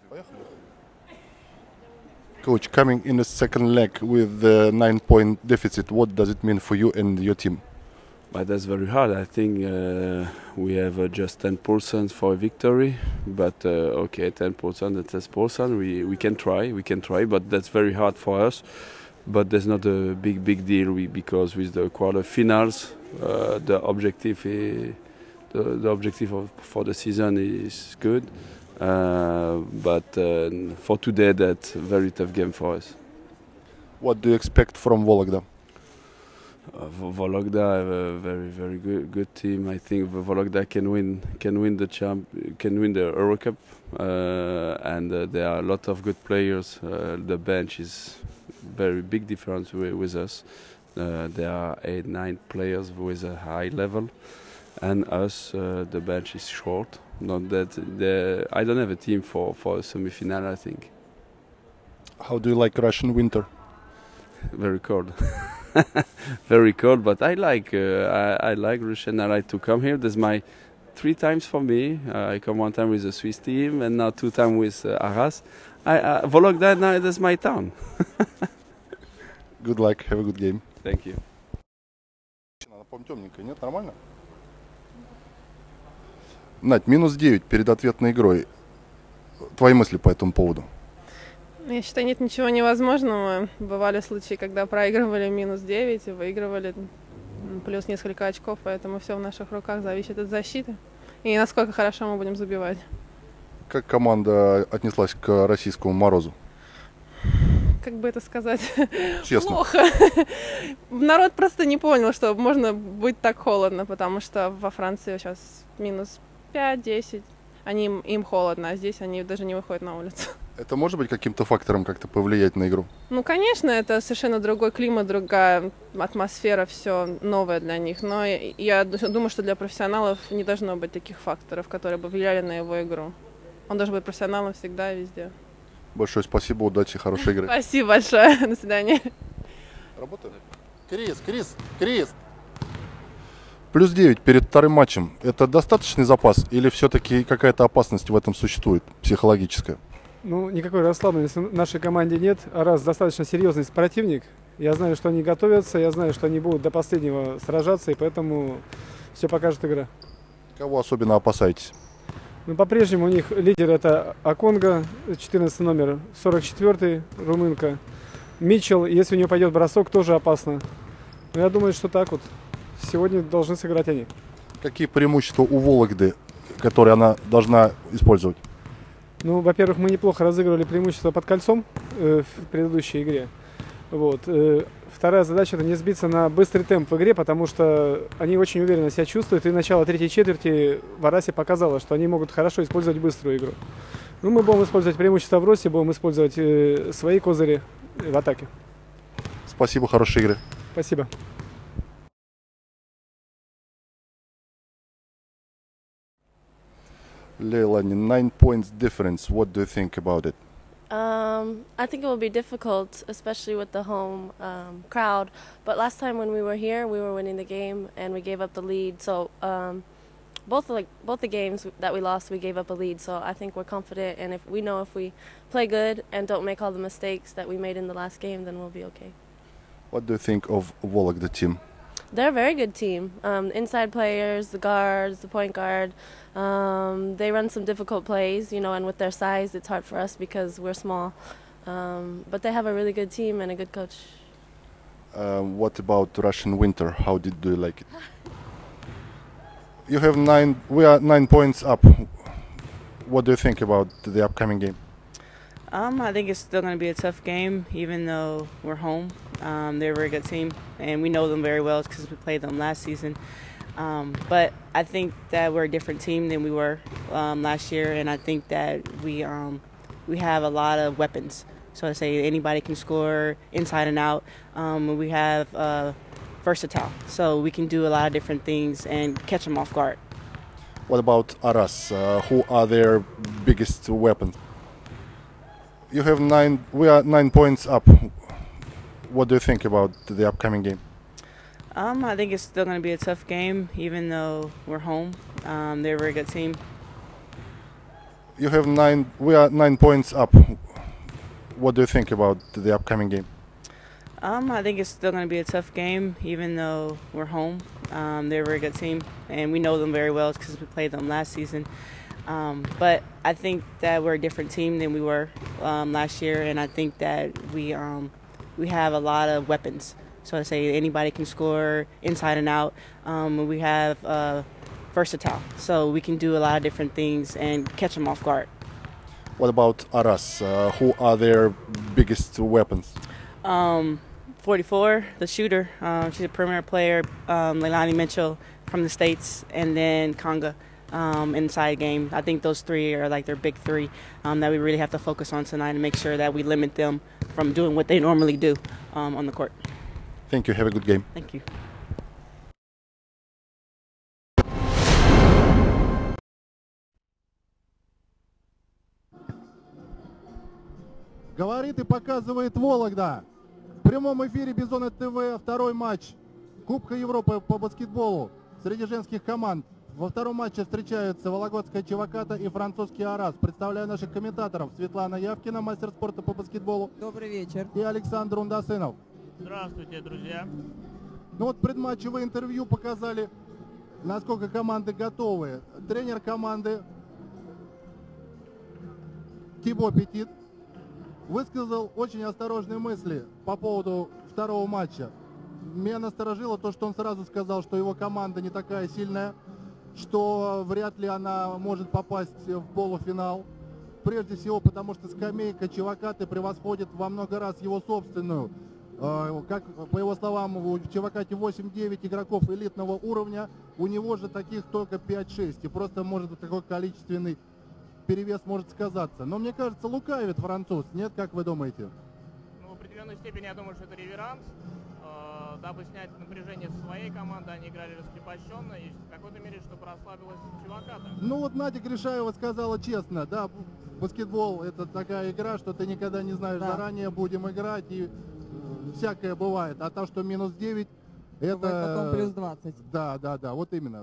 Coach, coming in the second leg with the 9-point deficit, what does it mean for you and your team? But that's very hard. I think we have just 10% for a victory, but okay, 10%, that's 10%. We can try, but that's very hard for us. But that's not a big deal because with the quarterfinals, the objective for the season is good. But for today, that's a very tough game for us. What do you expect from Vologda? Vologda have a very good team. I think Vologda can win the Euro Cup, and there are a lot of good players. The bench is very big difference with us. There are 8-9 players with a high level, and us the bench is short. Not that I don't have a team for a semi-final. I think. How do you like Russian winter? Very cold. Very cold, but I like Russian. I like to come here. This is my 3 times for me. I come 1 time with the Swiss team, and now 2 times with Arras. Vologda now is my town. Good luck. Have a good game. Thank you. Она, по-моему, темненькая, нет? Нормально? Надь, -9 перед ответной игрой. Твои мысли по этому поводу? Я считаю, нет ничего невозможного. Бывали случаи, когда проигрывали -9 и выигрывали плюс несколько очков, поэтому все в наших руках зависит от защиты и насколько хорошо мы будем забивать. Как команда отнеслась к российскому морозу? Как бы это сказать? Честно. Плохо. Народ просто не понял, что можно быть так холодно, потому что во Франции сейчас -5-10. Им холодно, а здесь они даже не выходят на улицу. Это может быть каким-то фактором как-то повлиять на игру? Ну, конечно, это совершенно другой климат, другая атмосфера, все новое для них. Но я думаю, что для профессионалов не должно быть таких факторов, которые бы влияли на его игру. Он должен быть профессионалом всегда и везде. Большое спасибо, удачи, хорошей игры. Спасибо большое, до свидания. Работаю? Крис! +9 перед вторым матчем. Это достаточный запас или все-таки какая-то опасность в этом существует, психологическая? Ну, никакой расслабленности в нашей команде нет. Арас достаточно серьезный противник. Я знаю, что они готовятся, я знаю, что они будут до последнего сражаться, и поэтому все покажет игра. Кого особенно опасаетесь? Но по-прежнему у них лидер это Аконга, 14 номер, 44-й, румынка. Митчелл, если у нее пойдет бросок, тоже опасно. Но я думаю, что так вот. Сегодня должны сыграть они. Какие преимущества у Вологды, которые она должна использовать? Ну, во-первых, мы неплохо разыгрывали преимущество под кольцом в предыдущей игре. Вот. Вторая задача – это не сбиться на быстрый темп в игре, потому что они очень уверенно себя чувствуют. И начало третьей четверти в Арасе показало, что они могут хорошо использовать быструю игру. Ну, мы будем использовать преимущество в росте, будем использовать свои козыри в атаке. Спасибо, хорошей игры. Спасибо. Leilani, 9 points difference. What do you think about it? I think it will be difficult, especially with the home crowd. But last time when we were here, we were winning the game and we gave up the lead. So both the games that we lost, we gave up a lead. So I think we're confident, and if we play good and don't make all the mistakes that we made in the last game, then we'll be okay. What do you think of Vologda team? They're a very good team. Inside players, the guards, the point guard. They run some difficult plays, and with their size, it's hard for us because we're small. But they have a really good team and a good coach. What about Russian winter? How do you like it? We are 9 points up. What do you think about the upcoming game? I think it's still going to be a tough game, even though we're home. They're a very good team, and we know them very well because we played them last season. But I think that we're a different team than we were last year, and I think that we have a lot of weapons. So I say anybody can score inside and out. We have versatile, so we can do a lot of different things and catch them off guard. What about Aras? Who are their biggest weapons? We are 9 points up. What do you think about the upcoming game? I think it's still going to be a tough game, even though we're home. They're a very good team. You have nine. We are 9 points up. What do you think about the upcoming game? I think it's still going to be a tough game, even though we're home. They're a very good team, and we know them very well because we played them last season. But I think that we're a different team than we were last year, and I think that we have a lot of weapons. So I say anybody can score inside and out. We have versatile, so we can do a lot of different things and catch them off guard. What about Aras? Who are their biggest weapons? 44, the shooter. She's a premier player. Leilani Mitchell from the States, and then Conga inside game. I think those three are like their big three that we really have to focus on tonight and make sure that we limit them from doing what they normally do on the court. Thank you. Have a good game. Thank you. Говорит и показывает Вологда. В прямом эфире Бизона ТВ второй матч Кубка Европы по баскетболу среди женских команд. Во втором матче встречаются Вологодская Чиваката и французский Арас. Представляю наших комментаторов: Светлана Явкина, мастер спорта по баскетболу. Добрый вечер. И Александр Ундасынов. Здравствуйте, друзья. Ну вот предматчевые интервью показали, насколько команды готовы. Тренер команды Тибо Петит высказал очень осторожные мысли по поводу второго матча. Меня насторожило то, что он сразу сказал, что его команда не такая сильная, что вряд ли она может попасть в полуфинал. Прежде всего, потому что скамейка Чивакаты превосходит во много раз его собственную. Как, по его словам, в Чивакате 8-9 игроков элитного уровня, у него же таких только 5-6. И просто может такой количественный перевес может сказаться. Но мне кажется, лукавит француз. Нет, как вы думаете? Ну, в определенной степени я думаю, что это реверанс. Дабы снять напряжение со своей команды, они играли раскрепощенно, и в какой-то мере, чтобы расслабилась Чиваката. Ну вот Надя Гришаева сказала честно, да, баскетбол это такая игра, что ты никогда не знаешь заранее, будем играть, и всякое бывает. А то, что минус 9, это... Потом плюс 20. Да, вот именно.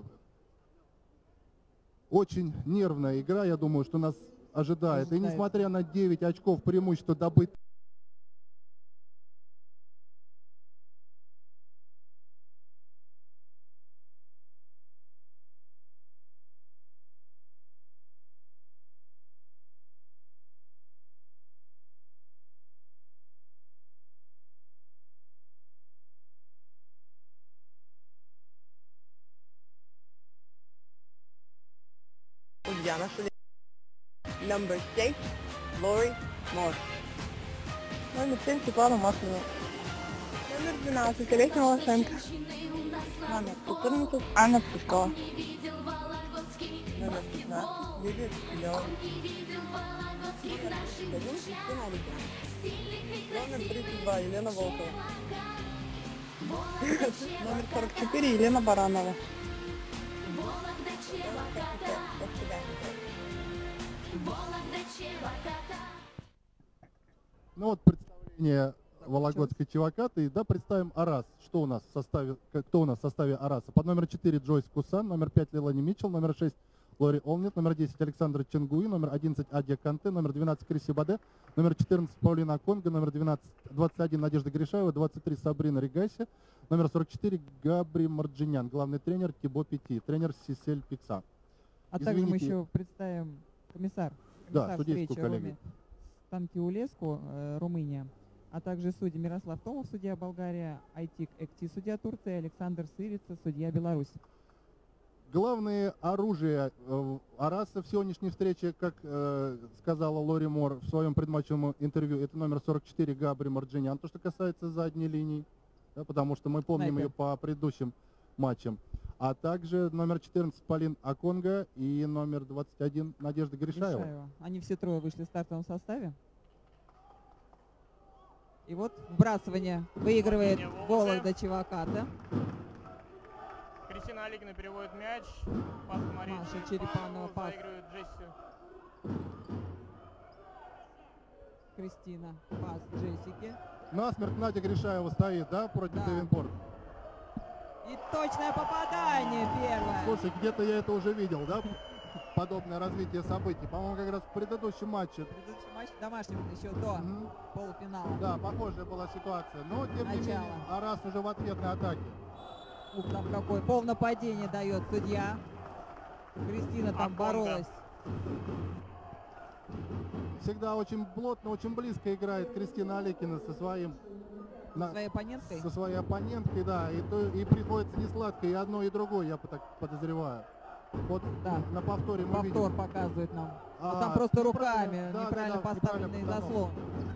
Очень нервная игра, я думаю, что нас ожидает. И несмотря на 9 очков преимущества добыть... Number 6, Lori Moore. Номер 7, Светлана Маслова. Номер 12, Олеся Малашенко. Номер 14, Анна Пскова. Номер 15, Лидия Киселева. Номер 32, Елена Волкова. Номер 44, Елена Баранова. Ну вот представление Вологодской Чивакаты. Да, представим Арас. Что у нас в составе, кто у нас в составе Араса? Под номер 4 Джойс Кусан, номер 5 Лилани Митчелл, номер 6 Лори Олнет, номер 10 Александр Ченгуи, номер 11 Адия Канте, номер 12 Криси Баде, номер 14 Паулина Конга, номер 21 Надежда Гришаева, 23 Сабрина Ригаси, номер 44 Габри Марджинян, главный тренер Тибо Пети, тренер Сисель Пикса. А также мы еще представим комиссар судейскую коллегию. Стантиулеску, Румыния, а также судьи Мирослав Томов, судья Болгария, Айтик Экти, судья Турции, Александр Сырица, судья Беларусь. Главное оружие Араса в сегодняшней встрече, как сказала Лори Мор в своем предматчевом интервью, это номер 44 Габри Марджинян, то, что касается задней линии, да, потому что мы помним ее по предыдущим матчам. А также номер 14 Полин Аконга и номер 21 Надежда Гришаева. Они все трое вышли в стартовом составе. И вот вбрасывание выигрывает Вологда Чиваката. Кристина Алигина переводит мяч. Пас Марии Маша Черепанова, пас. Заигрывает Джесси. Кристина, пас Джессики. Насмерть Надя Гришаева стоит, да, против Девинпорт? И точное попадание первое. Слушай, где-то я это уже видел, да? подобное развитие событий. По-моему, как раз в предыдущем матче. Предыдущий матч домашним еще до полуфинала. Да, похожая была ситуация. Но, тем не Начало. менее, Арас уже в ответной атаке. Ух, там какое полнападение дает судья. Кристина там Аконга. боролась. Всегда очень плотно, очень близко играет Кристина Аликина со своим... Своей оппоненткой. Со своей оппоненткой, да. И приходится несладко и одно, и другое, я так подозреваю. Вот Да. на повторе мы видим. Повтор показывает нам. А, там просто неправильно, руками, да, неправильно да, поставленный неправильно заслон.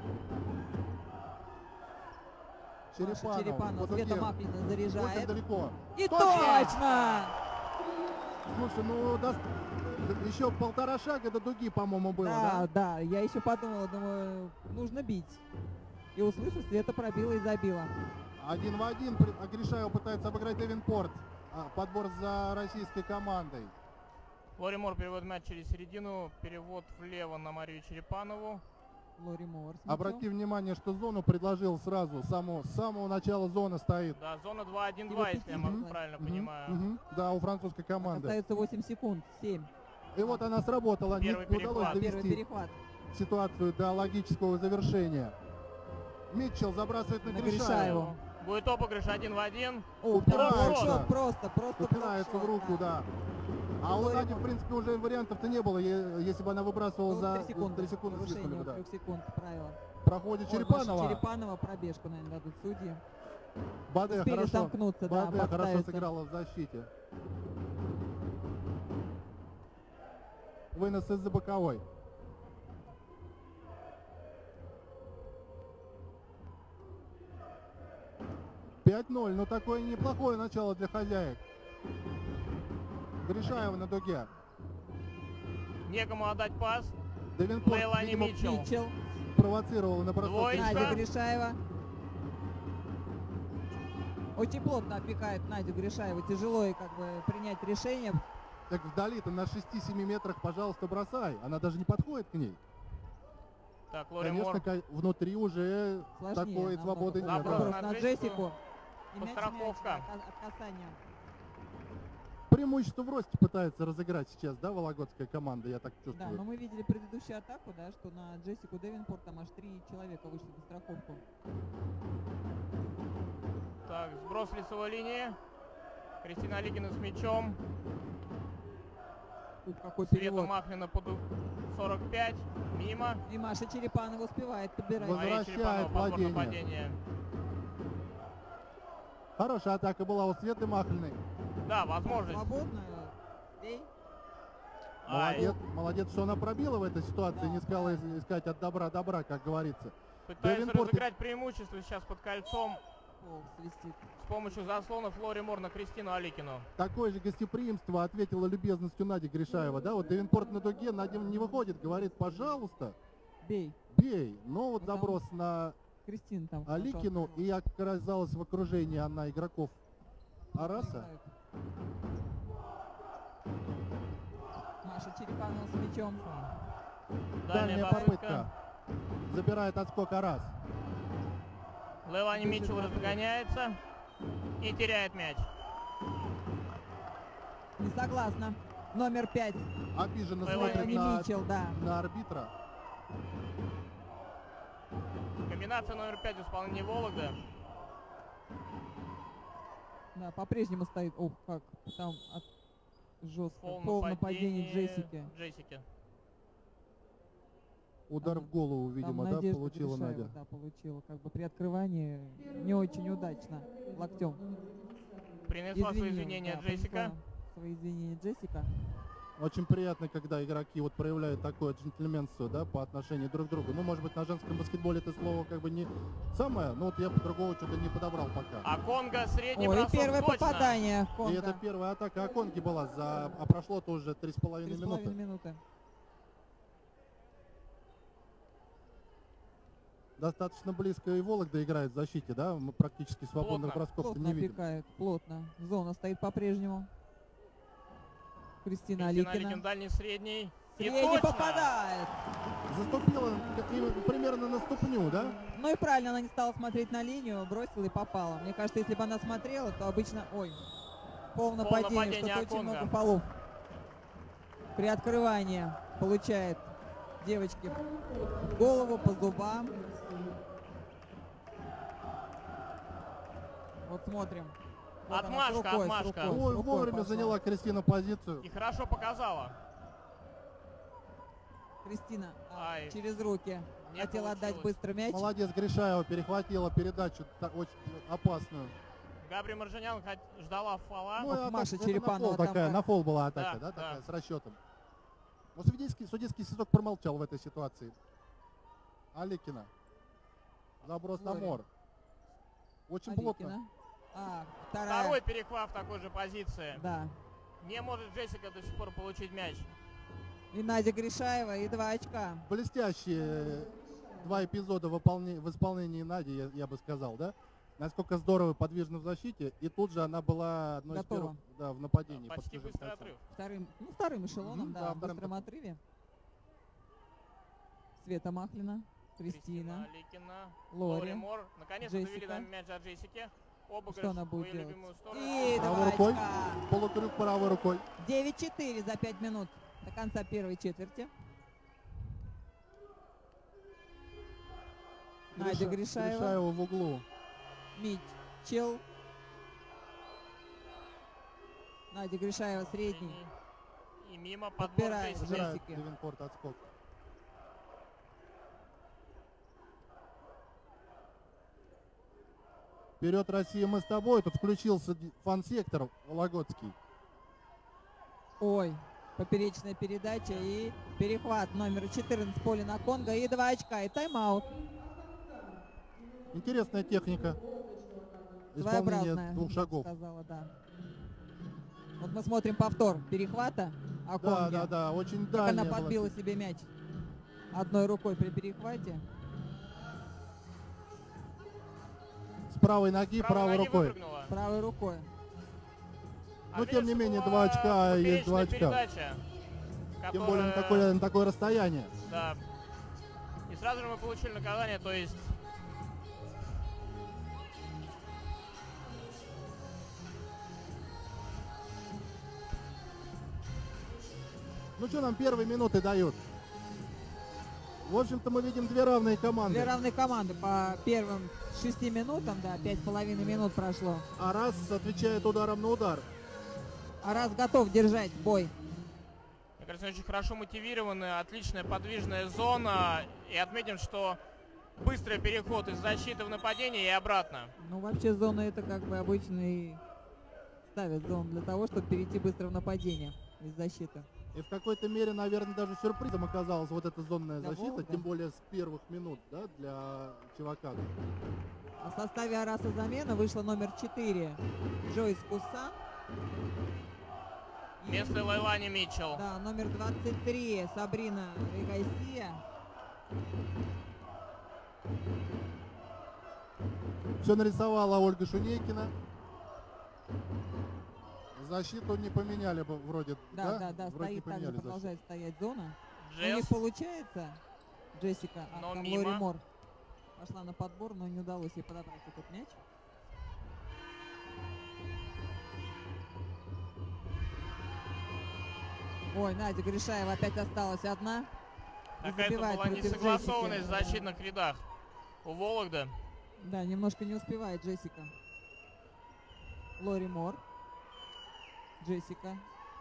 Черепанов. Черепанов. по дуге. Света Маклина заряжает. Очень далеко. И Точно! точно! Слушай, ну еще полтора шага до дуги, по-моему, было, Да, да? да, я еще подумала, думаю, нужно бить. И услышав, Света пробила и забила. 1 в 1. Гришаева пытается обыграть Девинпорт. Подбор за российской командой. Лори Мор переводит мяч через середину. Перевод влево на Марию Черепанову. Лори Мор. Обрати внимание, что зону предложил сразу. С самого начала зона стоит. Да, зона 2-1-2, если я правильно понимаю. Да, у французской команды. Остается 8 секунд, 7. И вот она сработала. Не Первый удалось перехват. Первый довести перехват. ситуацию до логического завершения. Митчелл забрасывает на На Гришаеву. Гришаеву. Будет обыгрыш 1 в 1. Упирается. Просто Упирается в руку, да. А у Нади, в принципе, уже вариантов-то не было, если бы она выбрасывала за 3 секунды. 3 секунды свистнули Повышение бы, да. 3 секунд правила. Проходит Ой, Черепанова. Маша Черепанова пробежку, наверное, дадут судьи. Баде Успели хорошо, сомкнуться, да, Баде хорошо подставиться. сыграла в защите. Вынос из-за боковой. «5-0». Ну, такое неплохое начало для хозяек. Гришаева на дуге. Некому отдать пас. Девинпорт, Лейлани видимо, Митчелл. провоцировал на бросок. Двоечка. Надя Гришаева. Гришаева. Очень плотно опекает Надю Гришаеву. Тяжело ей как бы принять решение. Так вдали-то на 6-7 метрах, пожалуйста, бросай. Она даже не подходит к ней. Так, Лори Мор. Конечно, внутри уже Сложнее такой намного. свободы нет. Заброс да. Заброс на Джессику. И мяч, Подстраховка. от касания. Преимущество в росте пытается разыграть сейчас, да, вологодская команда, я так Да, чувствую. но мы видели предыдущую атаку, да, что на Джессику Девинпорт там аж 3 человека вышли на страховку. Так, сброс лицевой линии. Кристина Аликина с мячом. Ух, какой Света перевод. Махнина под 45. Мимо. И Маша Черепанова успевает подбирать. Мария Возвращает Черепанова, повтор владение. нападения. Хорошая атака была у Светы Махлиной. Да, возможность. Свободно. Бей. Молодец, молодец, что она пробила в этой ситуации, не стала искать от добра добра, как говорится. Пытается Девинпорт- разыграть преимущество сейчас под кольцом Пол свистит. с помощью заслонов Лори Мор на Кристину Аликину. Такое же гостеприимство ответила любезностью Нади Гришаева, да, вот Девинпорт на дуге, Надя не выходит, говорит, пожалуйста, Бей. бей. Но вот Ну, там заброс на Кристина там. Аликину, пошел. и оказалась в окружении она игроков Араса. Маша Черепанова с мячом. Дальняя попытка. Забирает отскок Арас. Лейлани Митчелл разгоняется и теряет мяч. Не согласна. Номер 5. Обиженно Лейлани смотрит на, Митчелл, да. на арбитра. Комбинация номер 5 в исполнении Вологды. Да, по-прежнему стоит. Ох, как там жестко. Пол Пол нападения нападения Джессики. Удар в голову, видимо, Там да, Надежда получила Гришаева, Надя. Да, получила. Как бы при открывании не очень удачно. Локтем. Принесла свои извинения да, Джессика. принесла свои извинения Джессика. Очень приятно, когда игроки вот проявляют такое джентльменство, да, по отношению друг к другу. Ну, может быть, на женском баскетболе это слово как бы не самое, но вот я другого что-то не подобрал пока. А Конго средний Ой, бросок первое точно. попадание. И Конго. это первая атака Аконги была, а прошло-то уже 3,5 3,5 минуты. минуты. Достаточно близко и Вологда играет в защите, да? Мы практически свободных Плотно. бросков Плотно не видим. опекает, плотно. Зона стоит по-прежнему. Кристина Кристина Аликина. Аликин, дальний средний. И Средний точно! попадает. Заступила примерно на ступню, да? Ну и правильно, она не стала смотреть на линию, бросила и попала. Мне кажется, если бы она смотрела, то обычно... Ой, пол нападения, нападения что-то очень Аконга. много фолов. При открывании получает девочки в голову, по зубам. Вот смотрим. Вот она с Отмашка, рукой, с отмашка. рукой, с Ой, рукой вовремя пошла. заняла Кристина позицию. И хорошо показала. Кристина Ай. через руки. Не Хотела отдать получилось. быстро мяч. Молодец, Гришаева перехватила передачу очень опасную. Габри Маржанян ждала фола. Ну, и атака- Маша это Черепанова на фол там такая, как- на фол была атака, Да, да, такая, да. с расчетом. Но судейский свисток промолчал в этой ситуации. Аликина. Заброс на Лори. Мор. Очень плотно. Аликина. Вторая. Второй перехват в такой же позиции. Да. Не может Джессика до сих пор получить мяч. И Надя Гришаева, и 2 очка. Блестящие два эпизода в исполнении Нади, я бы сказал, да? Насколько здорово подвижна в защите, и тут же она была одной из Готова. первых, да, в нападении. под Почти чужим быстрый кольцом. отрыв. Вторым эшелоном, Мгм, да, да, в вторым быстром отрыве. Света Махлина, Кристина, Аликина. Лори, Мор. Наконец-то довели Джессика. нам мяч от Джессики. Обыгрыш Что она в будет свою делать? любимую сторону. И 2 Правой рукой. очка. Полукрюк правой рукой. 9-4 за 5 минут до конца первой четверти. Надя Гришаева, Гришаева в углу. Митчелл. Надя Гришаева средний. И мимо подбор Подбирает. Джессики. Забирает Джессики. Девинпорт отскок. Вперед, Россия, мы с тобой. Тут включился фан-сектор Вологодский. Ой, поперечная передача и перехват номер 14 Полина Конго. И 2 очка, и тайм-аут. Интересная техника. Исполнение Своеобразная, двух я шагов. бы сказала, да. Вот мы смотрим повтор перехвата Да, Аконги. да, да, очень Как она дальняя была. подбила себе мяч одной рукой при перехвате. С правой ноги, правой ноги рукой. выпрыгнула. Правой рукой. Но тем не дальше менее, была 2 очка есть 2 очка. передача, Тем более которая- на такое расстояние. Да. И сразу же мы получили наказание, то есть Ну что нам первые минуты дают? В общем-то, мы видим две равные команды. Две равные команды по первым 6 минутам, да, 5,5 минут прошло. А раз отвечает ударом на удар. А раз готов держать бой. мне кажется, очень хорошо мотивированная, отличная подвижная зона. И отметим, что быстрый переход из защиты в нападение и обратно. Ну, вообще зона это как бы обычно и ставят зону для того, чтобы перейти быстро в нападение из защиты. И в какой-то мере, наверное, даже сюрпризом оказалась вот эта зонная Для защита, Волга. тем более с первых минут, да, для Чевака. А в составе Араса замена вышла номер 4 Джойс Кусан. И, Вместо Лайлани Митчелл. да, номер 23 Сабрина Регайсия. Все нарисовала Ольга Шунейкина. Защиту не поменяли бы вроде, Да, да? да, Вроде не стоит также, поменяли защиту. продолжает стоять зона. У Джесс. них получается Джессика, Но там мимо. Лори Мор пошла на подбор, но не удалось ей подобрать этот мяч. Ой, Надя Гришаева опять осталась одна. И Какая-то забивает была против несогласованность в Джессики. защитных рядах у Вологды. Да, немножко не успевает Джессика. Лори Мор. Джессика.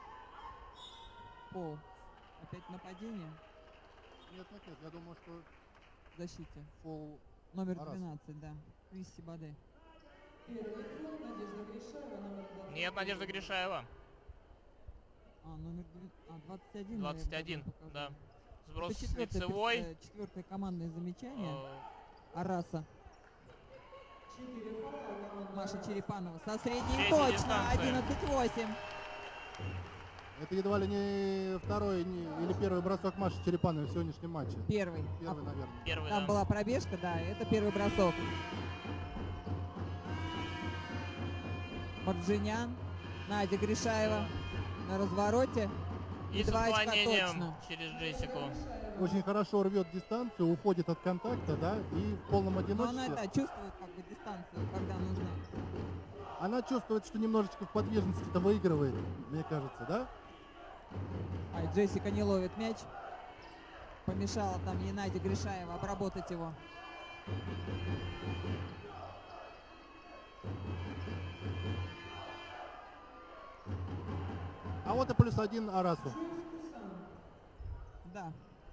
Пол. Опять нападение Нет, я думаю, что в защите. фол Номер Арас. 12, да. Кристи Баде. Нет, Надежда Гришаева. Номер 21. 21, наверное, да. показал. Сброс Это с лицевой. четвертое командное замечание Э, Араса. Маша Черепанова со средней Средняя точно. дистанция. 11-8. Это едва ли не второй или первый бросок Маши Черепановой в сегодняшнем матче. Первый. Первый, наверное. Первый, Там да. была пробежка, да, это первый бросок. Марджинян, Надя Гришаева на развороте. И с 2 очка отклонением точно. через Джессику. Очень хорошо рвет дистанцию, уходит от контакта, да, и в полном Но одиночестве. она, да, чувствует как бы дистанцию, когда нужно. Она чувствует, что немножечко в подвижности-то выигрывает, мне кажется, да? Джессика не ловит мяч. Помешала там Енаде Гришаева обработать его. А вот и +1 Арасу. Да.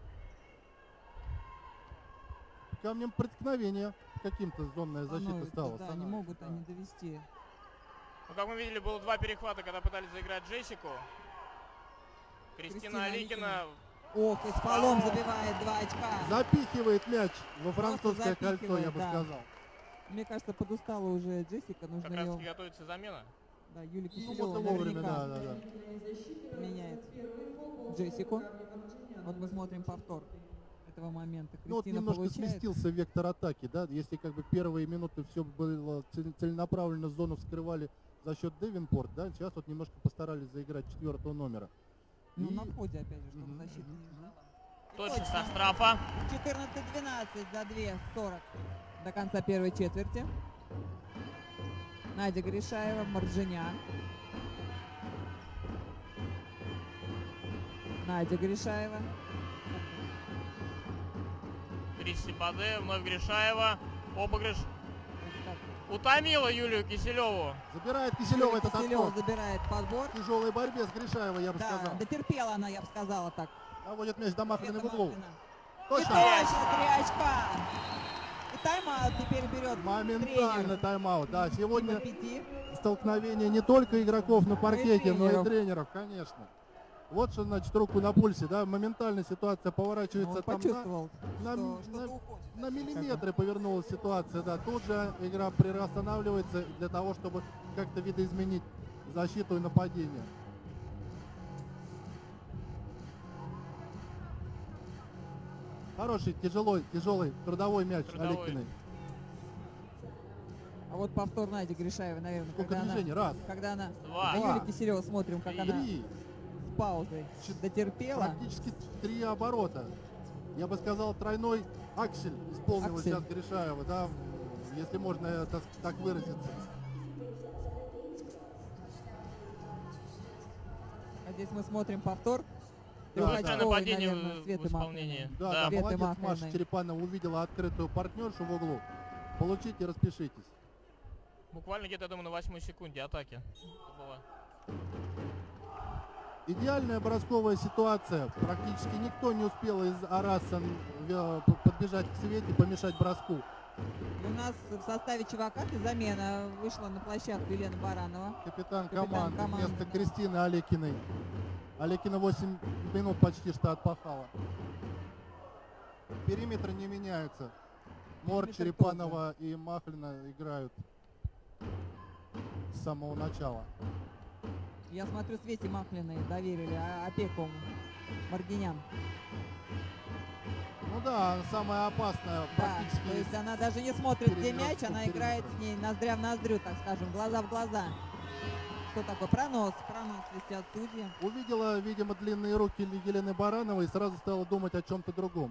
Камнем преткновения каким-то зонная защита Становится, стала. да, не могут они довести. Ну, как мы видели, было 2 перехвата, когда пытались заиграть Джессику. Кристина Аликина. Ох, и с полом забивает 2 очка. Запихивает мяч во французское кольцо, запихивает, я бы да. сказал. Мне кажется, подустала уже Джессика. Нужно Как раз таки ее... готовится замена. Да, Юлия Ну, Киселева вот и вовремя, наверняка да. меняет Джессику. Вот мы смотрим повтор этого момента. Ну вот Кристина немножко получает. сместился вектор атаки, да, если как бы первые минуты все было целенаправленно, зону вскрывали за счет Девинпорт, да, сейчас вот немножко постарались заиграть 4-го номера. Ну, И- на входе, опять же, чтобы защита не ждала. Точно со штрафа. 14-12 за 2:40 до конца первой четверти. Надя Гришаева, Марджинян. Надя Гришаева. Кристи Баде, вновь Гришаева. Обыгрыш. Утомила Юлию Киселеву. Забирает Киселева этот Киселева отход. забирает подбор. В тяжелой борьбе с Гришаевой, я бы Да, сказал. дотерпела она, я бы сказала так. Наводит мяч до Махлиной в углу. И Точно. точно 3 очка. И тайм-аут теперь берет Моментально тренер. тайм-аут. Да, сегодня 5. столкновение не только игроков на паркете, но и тренеров. тренеров, конечно. Вот что значит руку на пульсе, да, моментально ситуация поворачивается Он там почувствовал, на, что что-то уходит. на миллиметры повернулась ситуация, да. Тут же игра приостанавливается для того, чтобы как-то видоизменить защиту и нападение. Хороший, тяжелый трудовой мяч Трудовой. Аликиной. А вот повтор Нади Гришаевой, наверное, Сколько когда движений? она, Раз. когда она Два. на Юлию Киселеву смотрим, как она Три. с паузой дотерпела. Практически 3 оборота. Я бы сказал, тройной аксель исполнила Аксель. сейчас Гришаева, да, если можно это так выразиться. А здесь мы смотрим повтор. Да, Быстрое да. Трехочковый, нападение наверное, в Светы исполнении. Махниной. Да, Да. да, Светы молодец, Махниной. Маша Черепанова увидела открытую партнершу в углу. Получите, распишитесь. Буквально где-то, я думаю, на 8 секунде атаки. Это было. Идеальная бросковая ситуация. Практически никто не успел из Араса подбежать к Свете, помешать броску. И у нас в составе Чевакаты замена вышла на площадку Елена Баранова. Капитан Капитан команды команды, вместо да. Кристины Аликиной. Аликина 8 минут почти что отпахала. Периметры не меняются. Мор, Периметр Черепанова и Махлина играют с самого начала. Я смотрю, Свете Махлиной доверили опеку Маргинян. Ну да, она самая опасная Да, практически. то есть она даже не смотрит, где перед мяч, броском она играет периметра. с ней ноздря в ноздрю, так скажем, глаза в глаза. Что такое? Пронос свистят судьи. Увидела, видимо, длинные руки Елены Барановой и сразу стала думать о чем-то другом.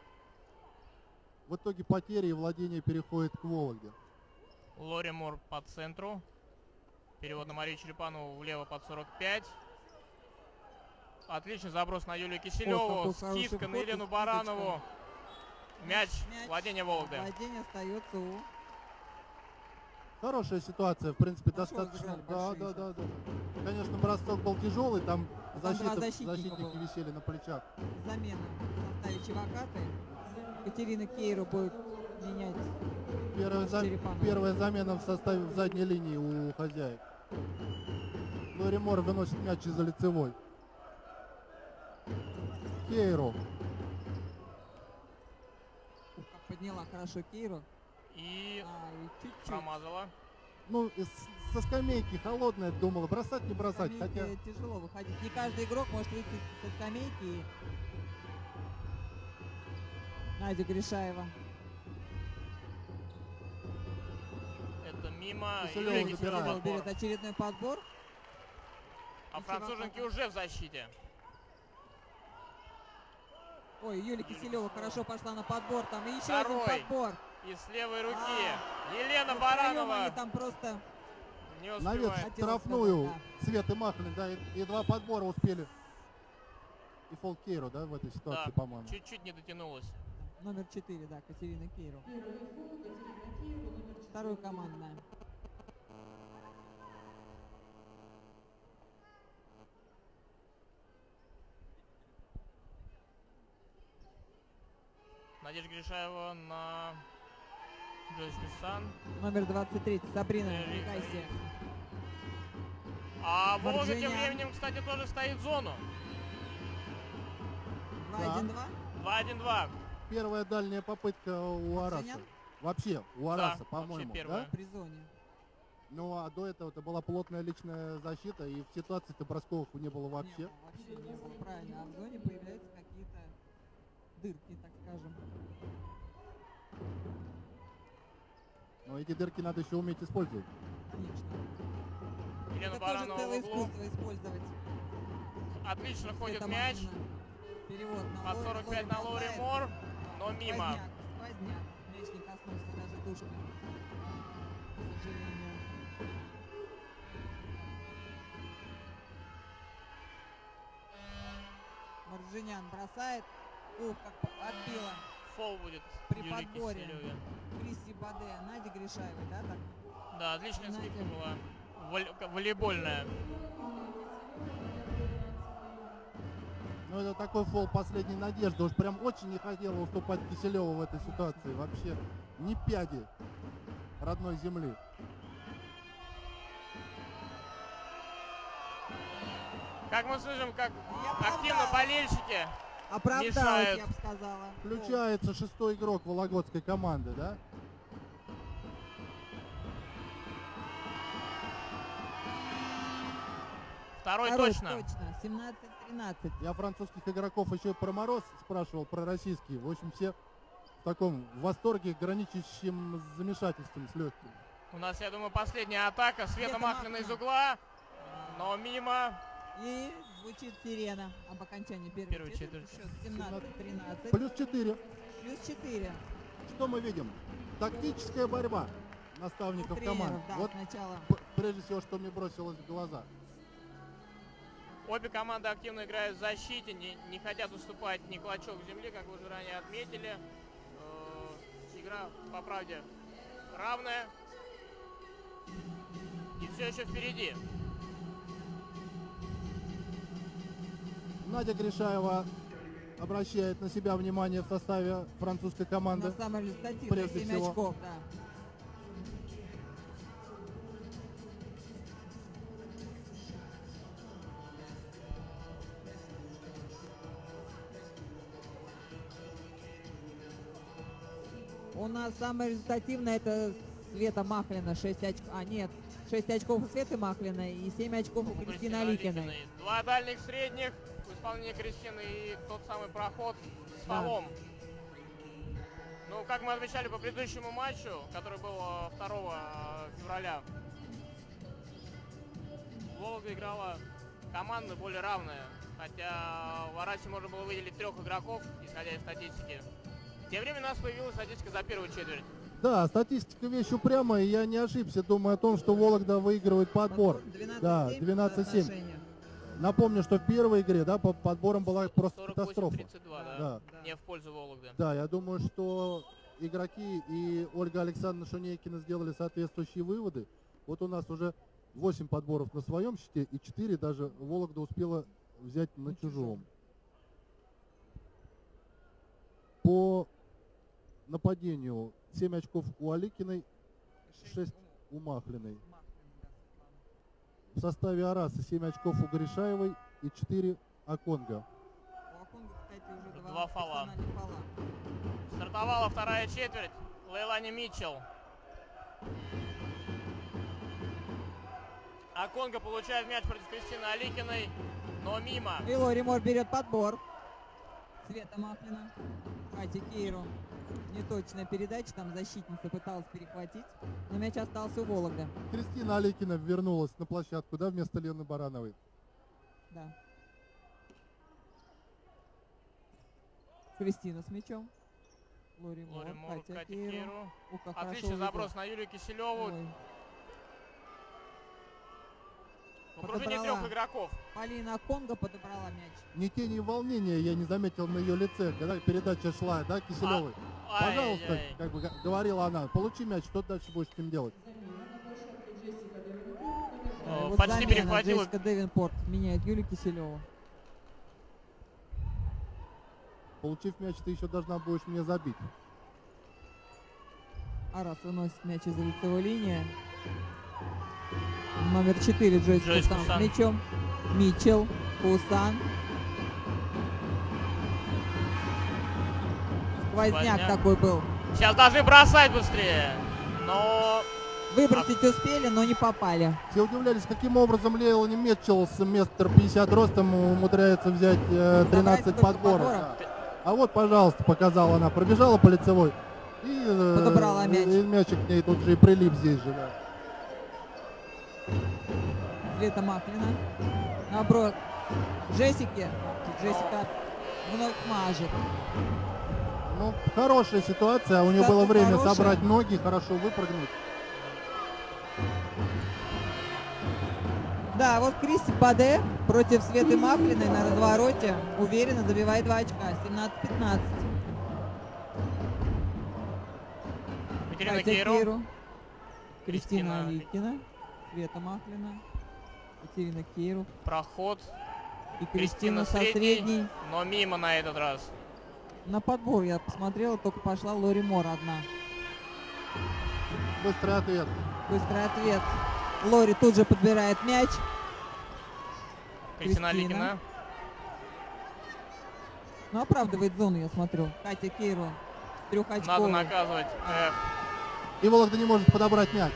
В итоге потери и владение переходит к Вологде. Лори Мор по центру. Перевод на Марию Черепанову влево под 45. Отличный заброс на Юлию Киселеву. какой хороший Скидка на вход, Елену и Баранову. Мяч. Мяч. Владение Вологды. Владение остается у... Хорошая ситуация, в принципе, Хорошо достаточно. разыграли, Да, большие да, да, да. Конечно, бросок был тяжелый, там, Там два защитники защитника было. висели на плечах. Замена в составе Чевакаты. Катерина Кейру будет менять Черепанова. Первая замена в составе в задней линии у хозяек. Лори Мор выносит мяч из-за лицевой. Кейру. Как подняла хорошо Кейру. И И чуть-чуть. промазала. Ну, со скамейки холодная, думала, бросать, не бросать. Скамейки Хотя тяжело выходить. Не каждый игрок может выйти со скамейки. И... Надя Гришаева. Это мимо. Киселева Юлия Киселева забирает. подбор. Берет очередной подбор. А француженки уже в защите. Ой, Юлия Киселева хорошо пошла на подбор. Там и еще Второй. один подбор. И с левой руки. А, Елена Втроем Баранова. они там просто... Не навес успевает. Хотела штрафную сказать, Светы Махлин, да, и два подбора успели и фол Кейро, да, в этой ситуации, Да, по-моему. чуть-чуть не дотянулась. Номер 4, да, Катерина Кейро. Второй командная. Надежда Гришаева на Джойс Сан. Номер 23, Сабрина, Рикайси. А Волга тем Марджинян. временем, кстати, тоже стоит в зону. 2-1-2. 2-1-2. Первая дальняя попытка у Араса. Марджинян? Вообще, у Араса, Да, по-моему. вообще первая. Да? При зоне. Ну а до этого это была плотная личная защита, и в ситуации-то бросковых не было вообще. Не было, вообще не было, правильно. А в зоне появляются какие-то дырки, так скажем. Но эти дырки надо еще уметь использовать. Конечно. Елена Это тоже Баранова в целое углу. искусство использовать. Отлично ходит Это мяч. Махина. Перевод на Под 45 на Лори бросает. Мор, но мимо. Сквозняк. Мяч не коснулся даже дужки. К сожалению. Марджинян бросает. Ух, как отбила. Фол будет При Юлии подборе. Киселевой. Кристи Баде, Нади Гришаевой, да, так? Да, отличная Знаете. скидка была. Волейбольная. Ну это такой фол последней надежды. Уж прям очень не хотела уступать Киселеву в этой ситуации. Вообще ни пяди родной земли. Как мы слышим, как Я активно оправдалась. болельщики Оправдалась, мешают. я бы сказала. Включается шестой игрок вологодской команды, да? Второй Второй точно. 17-13. Я французских игроков еще про мороз спрашивал, про российские. В общем, все в таком восторге, граничащем с замешательством, с легким. У нас, я думаю, последняя атака. Света Света Махлина из Махлина. угла, но мимо. И звучит сирена об окончании первой Первой четверти. четверти. Счет 17-13. Плюс 4. Плюс 4. Что мы видим? Тактическая борьба наставников Тренеров, команд. да, Вот сначала. прежде всего, что мне бросилось в глаза. Обе команды активно играют в защите, не хотят уступать ни клочок земли, как вы уже ранее отметили. Игра, по правде, равная. И все еще впереди. Надя Гришаева обращает на себя внимание в составе французской команды. На самом результативной Прежде 7 всего. очков, да. У нас самое результативное это Света Махлина, 6 очков. А, нет, 6 очков у Светы Махлиной и 7 очков у Кристины Аликиной. Два дальних средних в исполнении Кристины и тот самый проход с Да. фолом. Ну, как мы отмечали по предыдущему матчу, который был 2 февраля, Волга играла командно более равная. Хотя в Арасе можно было выделить 3 игроков, исходя из статистики. Тем временем у нас появилась статистика за первую четверть. Да, статистика вещь упрямая, и я не ошибся, думаю о том, что Вологда выигрывает подбор. 12-7 Да, по 12-7. отношению. Напомню, что в первой игре, да, по подборам была просто катастрофа. 48-32, да. Да. Не в пользу Вологды. Да, я думаю, что игроки и Ольга Александровна Шунейкина сделали соответствующие выводы. Вот у нас уже 8 подборов на своем счете, и 4 даже Вологда успела взять на чужом. По нападению 7 очков у Аликиной, 6 у Махлиной. В составе Араса 7 очков у Гришаевой и 4 Аконга. У Аконга, кстати, уже 2 фола. персональных фола. Стартовала вторая четверть. Лейлани Митчелл. Аконга получает мяч против Кристины Аликиной, но мимо. И Лори Мор берет подбор. Света Махлина. Катя Кейру. Неточная передача, там защитница пыталась перехватить, но мяч остался у Вологды. Кристина Аликина вернулась на площадку, да, вместо Лены Барановой. Да. Кристина с мячом. Лори Мор, Катя Катя Кейру. Кейру. Ух, как хорошо Отличный увидела. заброс на Юлию Киселеву. Ой. Окружение трех игроков. Полина Конго подобрала мяч. Ни тени волнения я не заметил на ее лице, когда передача шла, да, Киселевой? Пожалуйста, Ай-яй-яй. как бы говорила она, получи мяч, что дальше будешь с ним делать? Вот Почти замена. перехватила. Джессика Девинпорт меняет Юлию Киселеву. Получив мяч, ты еще должна будешь мне забить. Арас выносит мяч из лицевой линии. Номер 4 Джойс Джойс Кусан с Кусан. мячом. Митчелл, Кусан. Сквозняк Сквозняк. такой был. Сейчас должны бросать быстрее. Но Выбросить успели, но не попали. Все удивлялись, каким образом Лейлани Митчелл с метр 50 ростом умудряется взять 13 столько подборов. подборов. Да. А вот, пожалуйста, показала она. Пробежала по лицевой. И, Подобрала мяч. И мячик к ней тут же и прилип здесь же. Да. Света Маклина. Наоборот. Джессики. Джессика вновь мажет. Ну, хорошая ситуация. У нее Статус было время хороший. собрать ноги, хорошо выпрыгнуть. Да, вот Кристи Баде против Светы Маклиной на развороте уверенно забивает 2 очка. 17-15. Екатерина Катя Кейро. Кейру. Кристина Кристина Аликина. Света Маклина. Екатерина Кейру. Проход. И Кристина Кристина со средний, средней. но мимо на этот раз. На подбор я посмотрела, только пошла Лори Мор одна. Быстрый ответ. Быстрый ответ. Лори тут же подбирает мяч. Кристина Кристина. Аликина. Ну, оправдывает зону, я смотрю. Катя Кейру. Надо Трехочковая. наказывать. И Вологда не может подобрать мяч.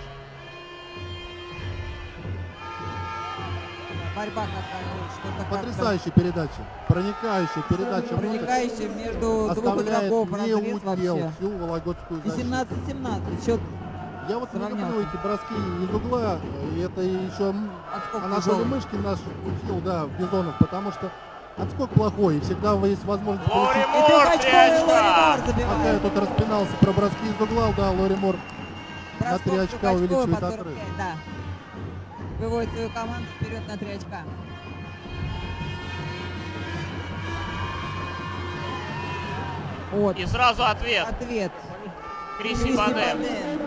Борьба какая-то. Что-то как-то Потрясающая передача. Проникающая передача. внутрь. проникающая между двух Оставляет игроков разрез неудел вообще. всю вологодскую И защиту. 17-17. Счет Я вот не сравнялся. люблю эти броски из угла. И это еще отскок Анатолий тяжелый. Мышкин наш учил, да, в Бизонов, потому что отскок плохой, и всегда есть возможность Лори получить. И Мор, трехочковый Лори Мор Пока я забивает. тут распинался про броски из угла, да, Лори Мор на 3 Бросков очка трехочковый увеличивает по отрыв. 45, да. Выводит свою команду вперед на 3 очка. Вот. И сразу ответ. Ответ. Кристи Кристи Баде. Баде.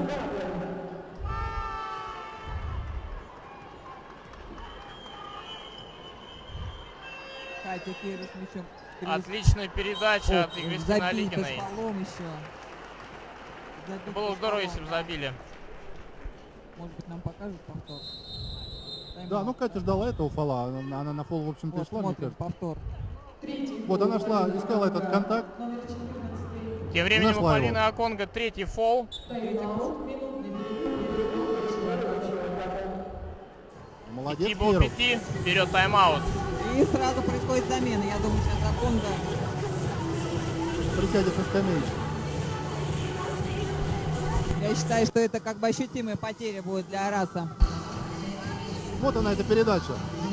Катя Кейру с мячом. Отличная передача от Забить Кристины с Аликиной. фолом еще. Забить Было с здорово, фолом. если бы забили. Может быть, нам покажут повтор. Да, ну Катя ждала этого фола, она на фол, в общем-то, и Вот, шла, мне смотрим, кажется. повтор. Вот она шла, искала этот контакт. Тем временем у Нашла Полины его. Аконга третий фол. Молодец, Тибо Кейру. 5. Берет тайм-аут. И сразу происходит замена. Я думаю, сейчас Аконга Присядет на скамеечку. Я считаю, что это как бы ощутимая потеря будет для Араса. Вот она, эта передача.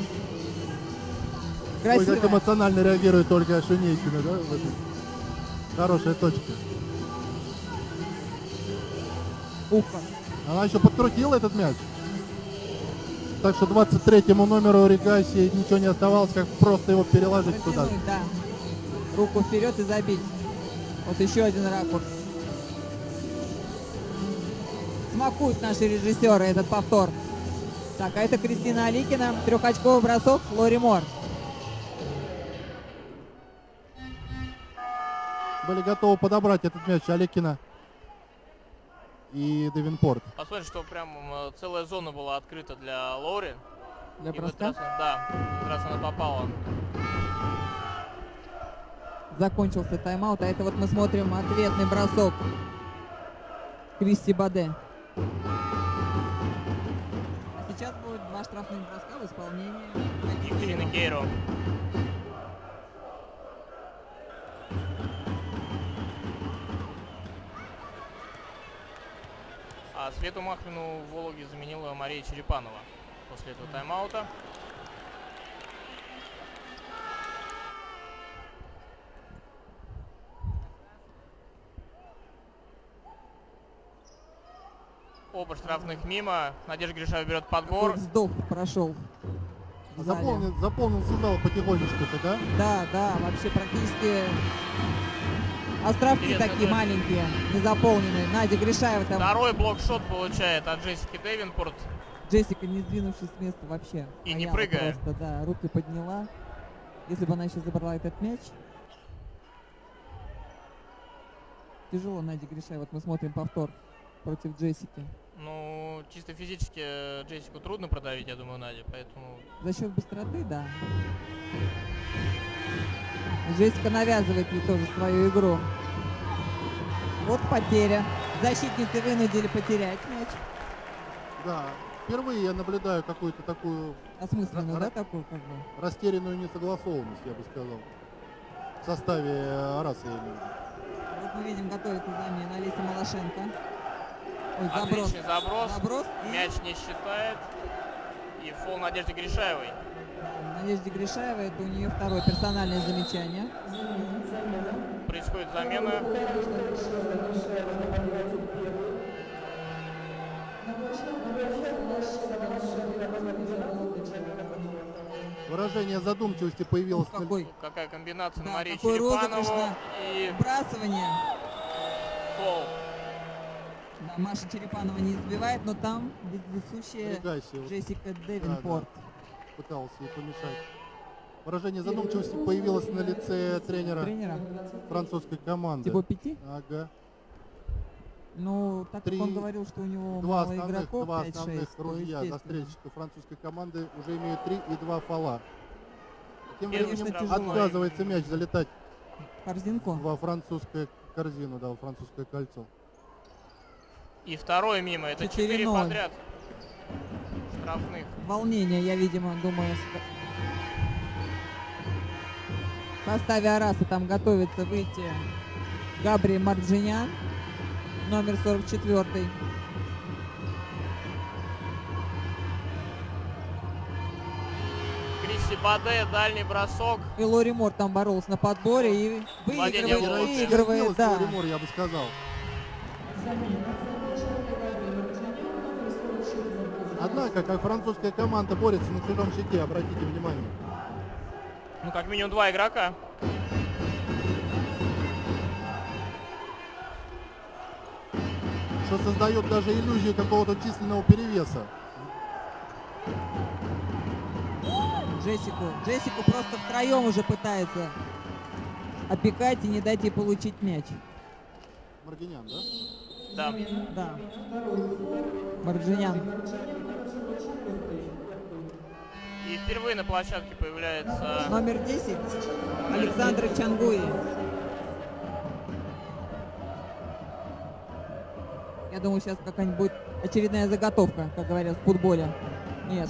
Ой, Красиво. как эмоционально реагирует Ольга Шунейкина, да? в этой. Хорошая точка. Ухо. Она еще подкрутила этот мяч. Так что 23-му номеру Ригаси ничего не оставалось, как просто его переложить туда. Протянуть, да. Руку вперед и забить. Вот еще один ракурс. Смакуют наши режиссеры этот повтор. Так, а это Кристина Аликина. Трехочковый бросок Лори Мор. Были готовы подобрать этот мяч Аликина и Девинпорт. Посмотрим, что прям целая зона была открыта для Лори. Для И в этот броска. раз, да, в этот раз она попала. Закончился тайм-аут. А это вот мы смотрим ответный бросок Кристи Баде. А сейчас будет 2 штрафных броска в исполнении Екатерина Кейро. А Свету Махвину в Вологде заменила Мария Черепанова после этого тайм-аута. Оба штрафных мимо. Надежда Гришаева берет подбор. Такой вздох прошел. в зале. Заполнился зал потихонечку-то, да? Да, да, вообще практически островки Интересно, такие да. маленькие, не заполненные. Надя Гришаева там, Второй блокшот получает от Джессики Дэвенпорт. Джессика, не сдвинувшись с места вообще. И не стояла прыгая. Просто, да, руки подняла. Если бы она еще забрала этот мяч. Тяжело Наде Гришаевой. Вот мы смотрим повтор против Джессики. Ну, чисто физически Джессику трудно продавить, я думаю, Надя, поэтому... За счет быстроты, да. Джессика навязывает ей тоже свою игру. Вот потеря. Защитницы вынудили потерять мяч. Да. Впервые я наблюдаю какую-то такую Осмысленную, да, такую как бы? растерянную несогласованность, я бы сказал. В составе Араса, я имею в виду. Вот мы видим, готовится замена Алиса Малашенко. Ой, заброс. Отличный заброс. Заброс. И Мяч не считает. И фол Надежды Гришаевой. Надежде Гришаевой, это у нее второе персональное замечание. Происходит замена. Выражение задумчивости появилось на Какой? Какая комбинация Да, на Марии какой розыгрыш Черепанову. на И вбрасывание. фол. Да, Маша Черепанова не избивает, но там вездесущая Напрягайся, вот. Джессика Дэвенпорт. Пытался ей помешать. Выражение задумчивости появилось на лице тренера французской команды. Типа 5? Ага. Ну, так как он говорил, что у него мало игроков, два 5-6, основных то ружья естественно. застрельщика французской команды уже имеют 3 и 2 фола. Тем Конечно, временем тяжело. отказывается мяч залетать Корзинку. во французскую корзину, да, во французское кольцо. И второй мимо. Это 4 4-0. подряд штрафных. Волнение, я, видимо, думаю, в составе Араса там готовится выйти Габри Марджинян, номер 44. Крисси Баде, дальний бросок. И Лори Мор там боролся на подборе и Владение выигрывает, да. Лоримор, я бы сказал. Однако, как французская команда борется на чужом щите, обратите внимание. Ну, как минимум 2 игрока. Что создает даже иллюзию какого-то численного перевеса. Джессику просто втроем уже пытается опекать и не дать ей получить мяч. Маргинян, да? Да. Да. Марджинян. И впервые на площадке появляется... Номер 10. Александра Чангуи. Я думаю, сейчас какая-нибудь будет очередная заготовка, как говорят в футболе. Нет.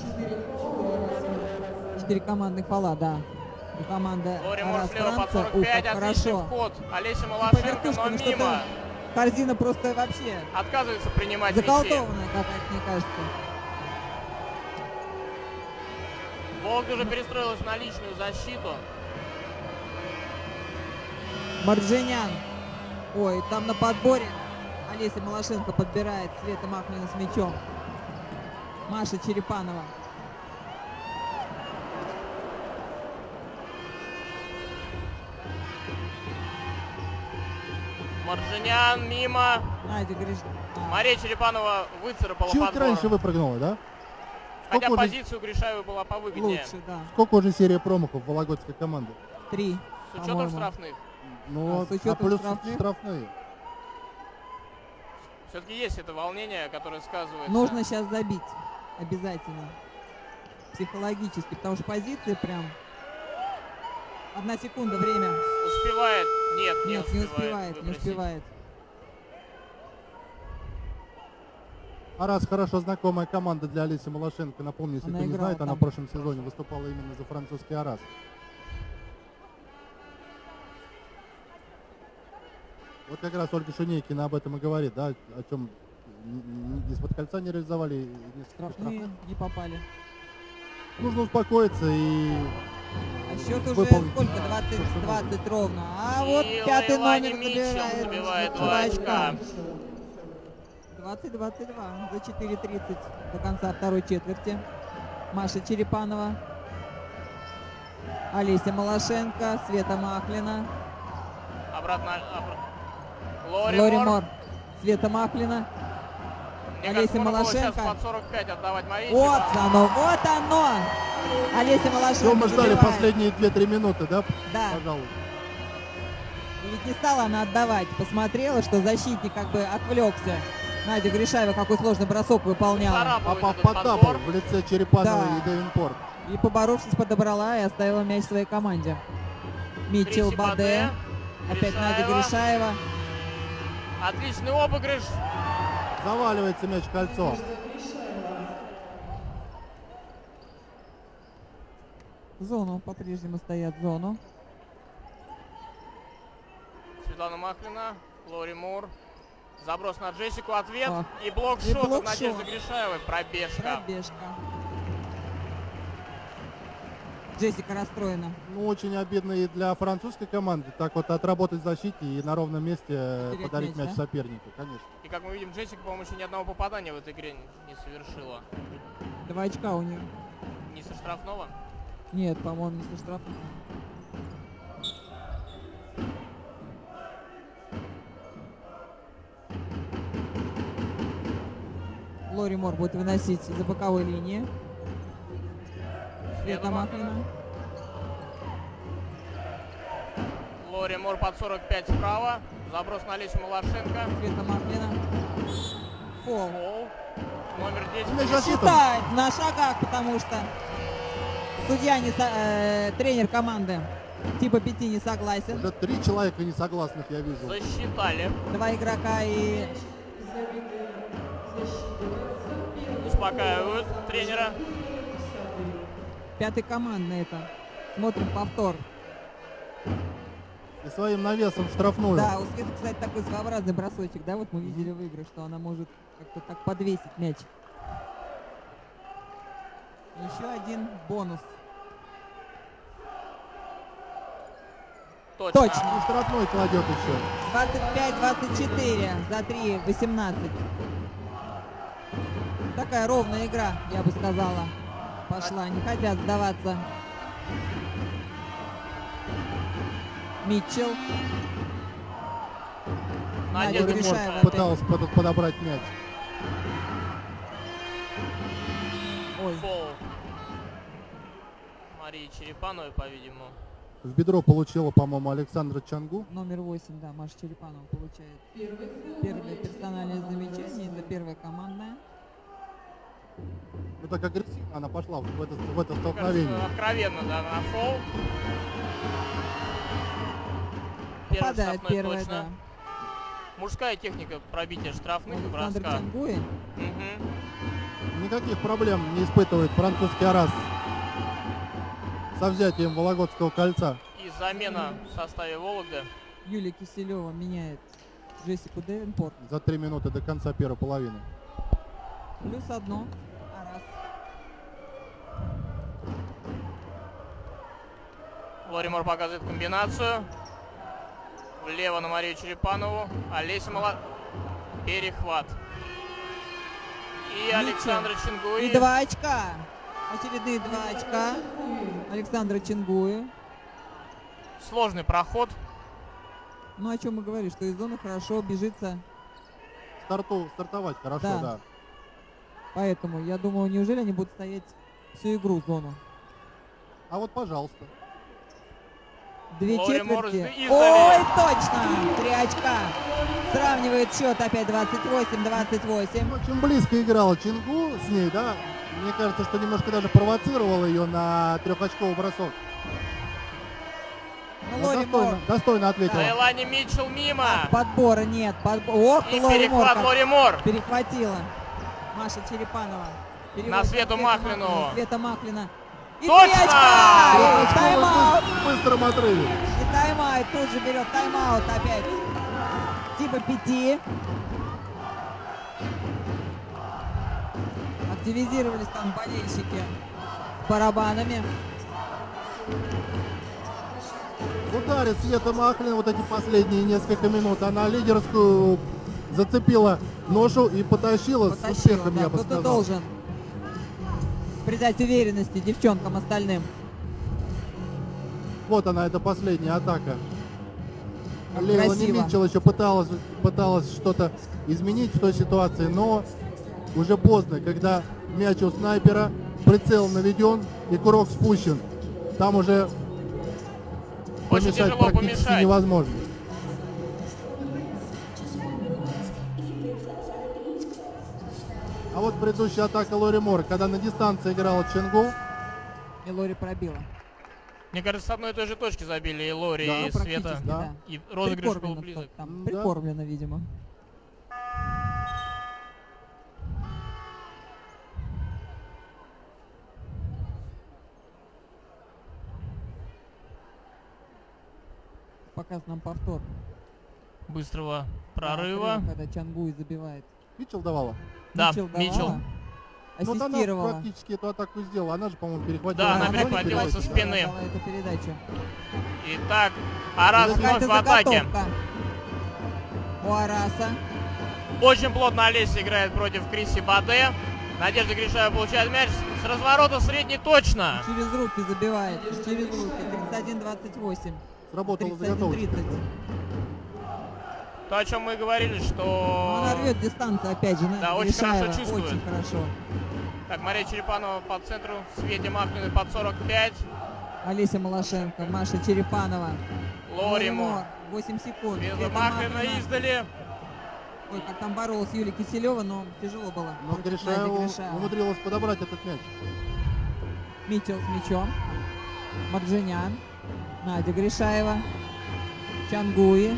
4 командных фола, да. И команда Лори Мор Арас слева под Франция. 45, Как отличный хорошо. вход. Олеся По Малашенко, вертушкам, но что-то мимо. корзина просто вообще Отказывается принимать мячи. заколдованная какая-то, мне кажется. Волга уже перестроилась на личную защиту. Марджинян. Ой, там на подборе Олеся Малашенко подбирает Света Махнина с мячом. Маша Черепанова. Марджинян мимо. Надя Гриш... Мария Черепанова выцарапала Чуть подбор. раньше выпрыгнула, да? Хотя Сколько уже- позицию Гришаевой была повыгоднее. Лучше, да. Сколько уже серия промахов вологодской команды? 3. С учетом штрафных. Ну, с учетом плюс штрафных? штрафные. Все-таки есть это волнение, которое сказывается. Нужно сейчас забить. Обязательно. Психологически. Потому что позиции прям... 1 секунда, время. Успевает? Нет, не Нет, не успевает, не выбросить. успевает. Арас хорошо знакомая команда для Олеси Малашенко. Напомню, если Она кто не играла знает, она там. в прошлом сезоне выступала именно за французский Арас. Вот как раз Ольга Шунейкина об этом и говорит, да, о чем из-под кольца не реализовали, и несколько Штрафные штрафных. не попали. Нужно успокоиться и А счет уже выполнить. сколько? 20 ровно. А вот И 5-й Лейла номер Митчелл забивает 2 очка. 20-22 за 4:30 до конца второй четверти. Маша Черепанова, Олеся Малашенко, Света Махлина, Лори Лори Мор. Мор, Света Махлина, Мне Олеся кажется, можно было сейчас Малашенко. под 45 отдавать Марии. Вот оно, вот оно! Олеся Малашенко Что мы ждали забивает. последние 2-3 минуты, да? Да. Пожалуй. И ведь не стала она отдавать. Посмотрела, что защитник как бы отвлекся. Надя Гришаева какой сложный бросок выполняла. Попав под дабл в лице Черепановой Да. и Девинпорт. И, поборовшись, подобрала и оставила мяч своей команде. Митчелл Криси Баде. Баде. Опять Надя Гришаева. Гришаева. Отличный обыгрыш. Заваливается мяч в кольцо. В зону по-прежнему стоят в зону. Светлана Махлина, Лори Мур. Заброс на Джессику, ответ. Ах. И блок И шот блок от Надежды шот. Гришаевой. Пробежка. Пробежка. Джессика расстроена. Ну, очень обидно и для французской команды. Так вот отработать в защите и на ровном месте Терять подарить мяч, мяч да? сопернику, конечно. И как мы видим, Джессика, по-моему, еще ни одного попадания в этой игре не совершила. 2 очка у нее. Не со штрафного. Нет, по-моему, не со штрафом. Лори Мор будет выносить за боковой линии. Света Махлина. Лори Мор под 45 справа. Заброс на Лесю Малашенко. Света Махлина. Фол. Фол. Номер 10. Мяч засчитан. Считает на шагах, потому что судья, тренер команды типа 5 не согласен. Уже 3 человека несогласных я вижу. Засчитали. 2 игрока и Успокаивают тренера. 5-й командный это. Смотрим повтор. И своим навесом в штрафную. Да, у Светы, кстати, такой своеобразный бросочек, да, вот мы видели в играх, что она может как-то так подвесить мяч. Еще один бонус. Точно. Точно. И штрафной кладет еще. 25-24 за 3-18. Такая ровная игра, я бы сказала. Пошла, не хотят сдаваться. Митчелл. Надя Надежда Гришаева опять. Пытался подобрать мяч. Ой, Фол. Марии Черепановой, по-видимому. В бедро получила, по-моему, Александра Чангу. номер 8, да, Маша Черепанова получает первое персональное замечание. Это первая командная. Ну так агрессивно она пошла в это Мне кажется, столкновение. откровенно, да, на фол. Первый Попадает штрафной первая, точно. да. Мужская техника пробития штрафных и Александр броска. Чангуи. Мгм. Никаких проблем не испытывает французский Арас со взятием Вологодского кольца. И замена в составе Вологды. Юлия Киселева меняет Джессику Девинпорт. За 3 минуты до конца первой половины. Плюс одно. Арас. Лори Мор показывает комбинацию. Влево на Марию Черепанову. Олеся Перехват. И Александра Чингуи. И 2 очка. Очередные 2 очка. Александра Чингуи. Сложный проход. Ну, о чем мы говорим, что из зоны хорошо бежится. Стартовать хорошо, Да. да. Поэтому, я думаю, неужели они будут стоять всю игру в зону? А вот, пожалуйста. 2 Лори Мор четверти. издали. Ой, точно! 3 очка. Сравнивает счет опять 28-28. Очень близко играла Чингу с ней, да. Мне кажется, что немножко даже провоцировала ее на 3-очковый бросок. Ну, Но Лори Мор. достойно ответила. Элани Митчелл мимо. Подбора нет. Ох, И Лори Мор. перехват как Лори Мор. перехватила. Маша Черепанова. Переводит На Свету Свету Махлину. Света Махлина. И Точно! 3 очка! Очко Тайм-аут! в быстром отрыве. И тайм-аут. Тут же берет тайм-аут опять. Типа 5. Активизировались там болельщики с барабанами. Ударит Света Махлина вот эти последние несколько минут. Она лидерскую зацепила ношу и потащила с успехом, я бы Кто-то сказал. должен придать уверенности девчонкам остальным. Вот она, это последняя атака. Как Лейла красиво. Митчелл еще пыталась что-то изменить в той ситуации, но уже поздно, когда мяч у снайпера, прицел наведен и курок спущен. Там уже Очень помешать тяжело практически помешать. невозможно. А вот предыдущая атака Лори Мор, когда на дистанции играла Ченгу, И Лори пробила. Мне кажется, с одной и той же точки забили и Лори, Да, и Света. Практически, да. И розыгрыш был Прикормлено близок. там, Да. прикормлено, видимо. Показ нам повтор. Быстрого Да, прорыва. когда Чангуй забивает. Митчелл давала. Да, давала, Митчелл. Но вот она Ассистировала. практически эту атаку сделала. Она же, по-моему, перехватила. Да, она на ладони, перехватила со перехватила. спины. Дала эту передачу. Итак, Арас вновь Какая-то в атаке. заготовка у Араса. Очень плотно Олеся играет против Криси Баде. Надежда Гришаева получает мяч с разворота средний точно. Через руки забивает. Через руки. 31-28. Сработала заготовочка. 31-30. То, о чем мы говорили, Но что... она рвет дистанцию опять же. Да, очень Гришаева. хорошо чувствует. Очень хорошо. Так, Мария Черепанова по центру, Свете Махниной под 45. Олеся Малашенко, Маша Черепанова. Лори Мор. Мор. 8 секунд. Света Света Махнина Махнина. издали. Ой, как там боролась Юлия Киселева, но тяжело было. Но против Гришаева Нади Гришаева. умудрилась подобрать этот мяч. Митчелл с мячом. Марджинян. Надя Гришаева. Чангуи.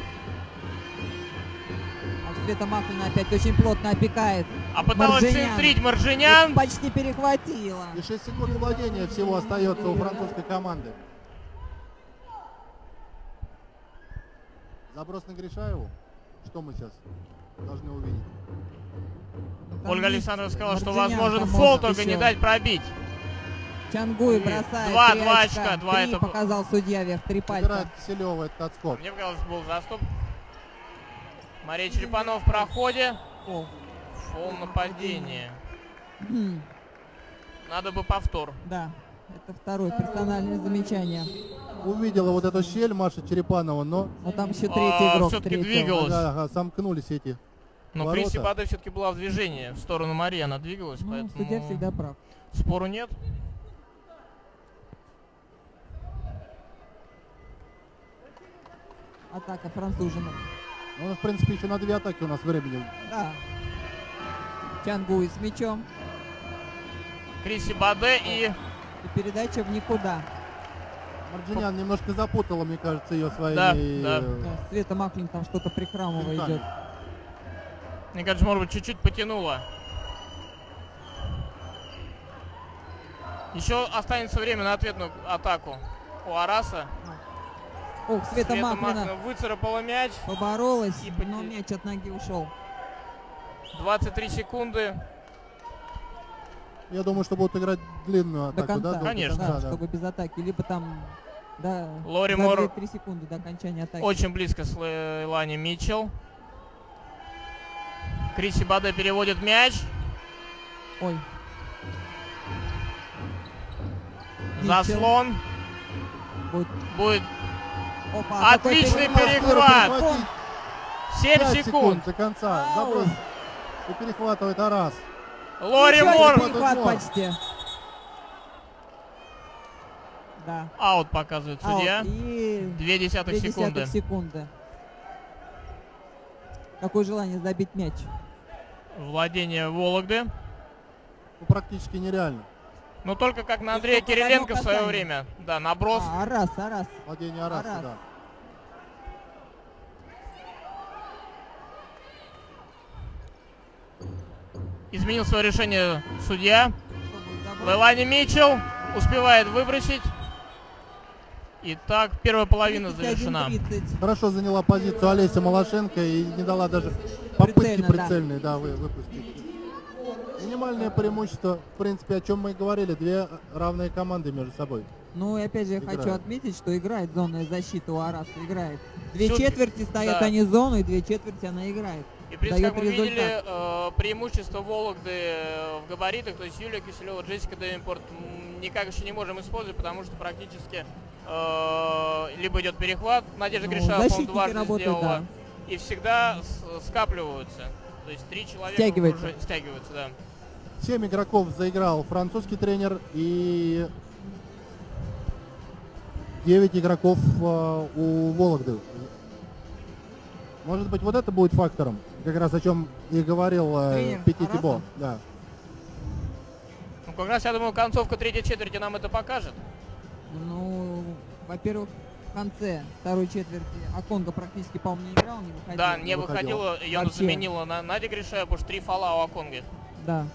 А Света Махнина опять очень плотно опекает. А пыталась Марджинян. центрить Марджинян. И почти перехватила. И 6 секунд владения всего остается у французской команды. Заброс на Гришаеву. Что мы сейчас должны увидеть? Там Ольга есть Александровна сказала, что Марджинян возможен там фол, может только еще. не дать пробить. Чангуи бросает. Два 3 очка, два 3 это- показал судья вверх. 3 Играет пальца. Киселева этот отскок. Мне показалось, был заступ. Мария Черепанова в проходе. Фол. Фол нападение. Хм, Надо бы повтор. Да, это второе персональное замечание. Увидела вот эту щель Маша Черепанова, но Но там еще третий игрок все-таки встретил. двигалась. ага, сомкнулись эти Но ворота. Криси Баде все-таки была в движении. В сторону Марии она двигалась, Ну, поэтому судья всегда прав. спору нет. Атака француженок. Ну, в принципе, еще на 2 атаки у нас времени. Да. Чангуи с мячом. Криси Баде и И передача в никуда. Марджинян немножко запутала, мне кажется, ее своими... Да, да. Да, Света Маклин там что-то прихрамово Пинками. идет. мне кажется, может быть, чуть-чуть потянула. Еще останется время на ответную атаку у Араса. Ох, Света Маклина выцарапала мяч. поборолась, И но мяч от ноги ушел. 23 секунды. Я думаю, что будут играть длинную До атаку, конца. да? Конечно. Да, да. чтобы без атаки. Либо там, да, Лори за Мор 2-3 секунды до окончания атаки. очень близко с Лейлани Митчелл. Криси Баде переводит мяч. Ой, Митчелл. Заслон. Будет Опа, какой отличный перехват. перехват. 7 5 секунд. до конца. Ау. Заброс. И перехватывает Арас. Лори Еще один Мор. перехват Мор. почти. Да. Аут показывает судья. Аут. И 0,2 секунды. секунды. Какое желание забить мяч. Владение Вологды. Ну, практически нереально. Но только как на Андрея только Кириленко одно в свое касание. время. Да, наброс. Арас. Владение Араса, Арас. да. Изменил свое решение судья. Чтобы забрать. Лейлани Митчелл успевает выбросить. Итак, первая половина завершена. 31-30. Хорошо заняла позицию Олеся Малашенко и не дала даже попытки Прицельно, да. прицельные, да, выпустить. Минимальное преимущество, в принципе, о чем мы и говорили, 2 равные команды между собой. Ну и опять же я Играет. хочу отметить, что играет зонная защита у Араса. Играет. 2 Всё-таки, четверти стоят да. они зону, и 2 четверти она играет. И, в принципе, дает как мы видели, результат. преимущество Вологды в габаритах, то есть Юлия Киселева, Джессика Девинпорт, никак еще не можем использовать, потому что практически либо идет перехват, Надежда Ну, Гришаева, по-моему, защитники дважды работают, сделала, да. и всегда скапливаются. То есть 3 человека Стягивается. уже стягиваются, да. 7 игроков заиграл французский тренер и 9 игроков у Вологды. Может быть, вот это будет фактором, как раз о чем и говорил Тренер Пети Тибо. Араса? Да. Ну, как раз, я думаю, концовка третьей четверти нам это покажет. Ну, во-первых, в конце второй четверти Аконга практически, по-моему, не играл, не выходил. Да, не выходила, ее Вообще. заменила Надя Гришаева, потому что 3 фола у Аконги. Да.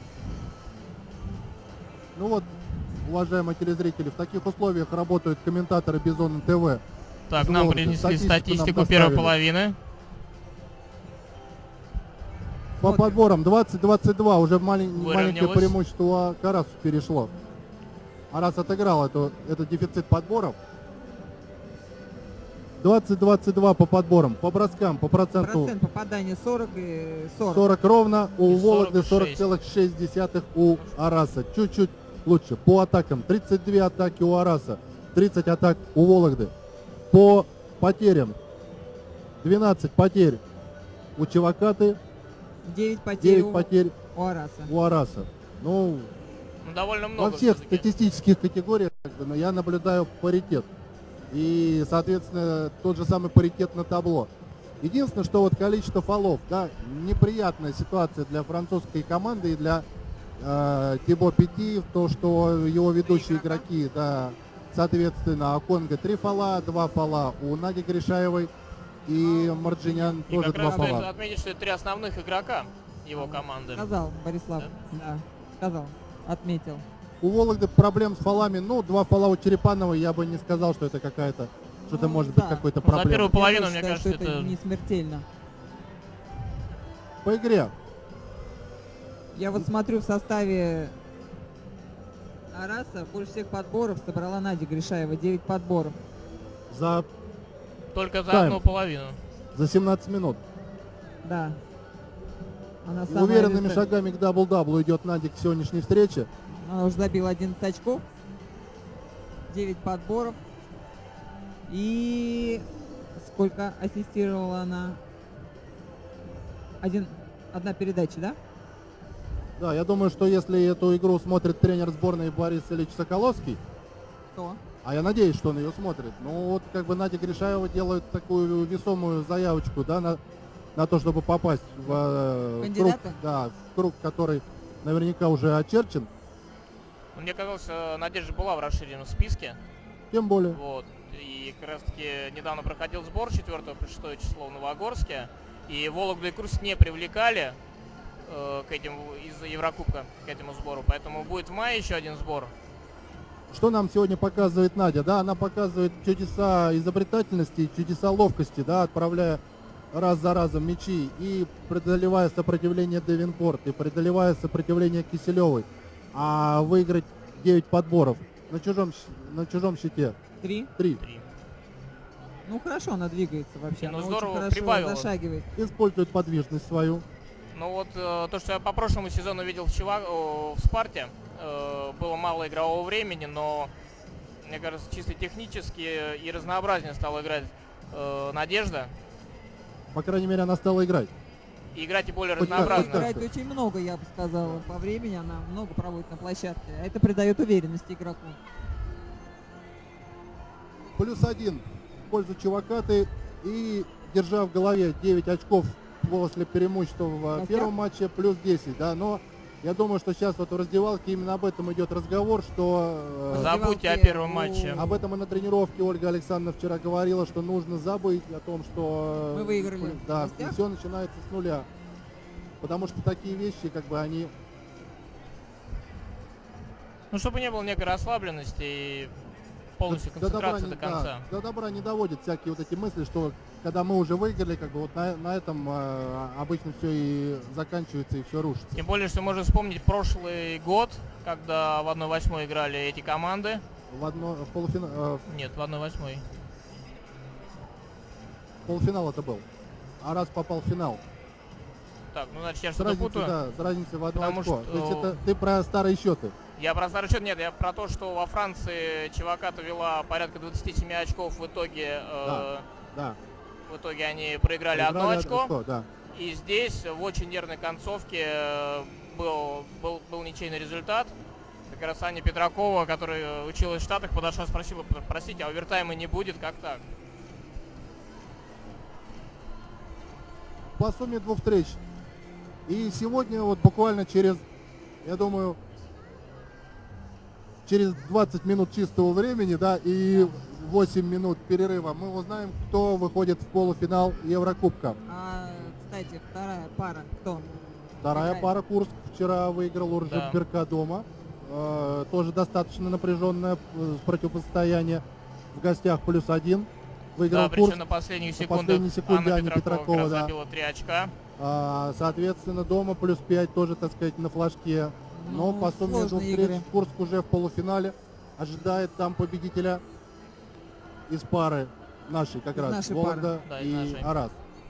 Ну вот, уважаемые телезрители, в таких условиях работают комментаторы Бизон ТВ. Так, Из нам Вологды. принесли Статистику нам статистику первой доставили. половины. По подборам 20-22 уже маленькое Выровнялось. преимущество у Карасу перешло. Арас отыграл этот дефицит подборов. 20-22 по подборам, по броскам, по проценту Процент попадания 40 и 40. 40 ровно, у И Вологды 46. 40,6 у Араса. Чуть-чуть лучше. По атакам 32 атаки у Араса, 30 атак у Вологды. По потерям 12 потерь у Чевакаты, 9 потерь, 9 потерь у Араса. у Араса. Ну, Ну, довольно много. во всех всё-таки. статистических категориях я наблюдаю паритет. И, соответственно, тот же самый паритет на табло. Единственное, что вот количество фолов, да, неприятная ситуация для французской команды и для Тибо Пети, то, что его ведущие игроки, да, соответственно, Аконга 3 фола, 2 фола у Нади Гришаевой и Марджинян И тоже как 2 раз стоит фола. отметить, что это 3 основных игрока его команды. Сказал Борислав. Да, сказал. Отметил. У Вологды проблем с фолами, ну, 2 фола у Черепановой, я бы не сказал, что это какая-то, что-то Ну, может да. быть какой-то Ну, за проблема. первую половину, Я мне считаю, кажется, что это это... не смертельно. По игре. Я вот смотрю в составе Араса больше всех подборов собрала Надя Гришаева, 9 подборов. За Только за Тайм. одну половину. 17 минут. Да. Она И самая уверенными результат- шагами к дабл-даблу идет Надя к сегодняшней встрече. Она уже забила 11 очков, 9 подборов. И сколько ассистировала она? Одна передача, да? Да, я думаю, что если эту игру смотрит тренер сборной Борис Ильич Соколовский, Кто? а я надеюсь, что он ее смотрит, ну вот как бы Надя Гришаева делает такую весомую заявочку, да, на то, чтобы попасть в круг, Кандидата? да, в круг, который наверняка уже очерчен, Ну, мне казалось, Надежда была в расширенном списке. тем более. Вот. И как раз таки недавно проходил сбор 4 по 6 число в Новогорске. И Вологду и Курск не привлекали к этим из-за Еврокубка к этому сбору. Поэтому будет в мае еще один сбор. Что нам сегодня показывает Надя? Да, она показывает чудеса изобретательности, чудеса ловкости, да, отправляя раз за разом мячи и преодолевая сопротивление Девинпорт, и преодолевая сопротивление Киселевой. А выиграть 9 подборов на чужом щите. 3. 3. Ну хорошо, она двигается вообще. Ну, Она здорово очень хорошо прибавила. зашагивает. Использует подвижность свою. Ну вот то, что я по прошлому сезону видел в Спарте, было мало игрового времени, но мне кажется, чисто технически и разнообразнее стала играть Надежда. По крайней мере, она стала играть. И играть и более Хоть разнообразно. как-то. Играет очень много, я бы сказала, по времени. Она много проводит на площадке. А это придает уверенности игроку. +1 в пользу Чувакаты. И держа в голове 9 очков после преимущества в первом матче, плюс 10. Да, но я думаю, что сейчас вот в раздевалке именно об этом идет разговор, что Забудьте о первом матче. об этом и на тренировке Ольга Александровна вчера говорила, что нужно забыть о том, что Мы выиграли да, в гостях. все начинается с нуля. Потому что такие вещи, как бы они... Ну, чтобы не было некой расслабленности и полностью концентрации до конца. До добра не доводят всякие вот эти мысли, что когда мы уже выиграли, как бы вот на этом обычно все и заканчивается, и все рушится. Тем более, что можно вспомнить прошлый год, когда в 1/8 играли эти команды. В полуфинал, Нет, в 1/8. полуфинал это был. А раз попал в финал. Так, ну значит я С что-то разницей, путаю. да, с разницей в одно Потому очко. что- То есть это ты про старые счеты. Я про старый счет нет, я про то, что во Франции Чиваката вела порядка 27 очков, в итоге, Да. в итоге они проиграли одно Проиграли очко. да. И здесь в очень нервной концовке был ничейный результат. Как раз Аня Петракова, которая училась в Штатах, подошла, спросила: простите, а овертайма не будет, как так? По сумме двух встреч. И сегодня вот буквально через, я думаю, через 20 минут чистого времени, да, и 8 минут перерыва мы узнаем, кто выходит в полуфинал Еврокубка. Кстати, вторая пара кто? Вторая Играет. пара Курск вчера выиграл Да. Уржик-Берка дома. Тоже достаточно напряженное противостояние. В гостях +1. Выиграл Да, причем Курск. на последних На секундах последней секунде Анна Аня Петракова Петракова, как раз да. забила 3 очка. Соответственно, дома +5 тоже, так сказать, на флажке. Но Ну, по сумме двух сложные встреч игры. Курск уже в полуфинале. Ожидает там победителя из пары нашей, как Из раз, нашей Вологда пары. Да, из и нашей. Арас.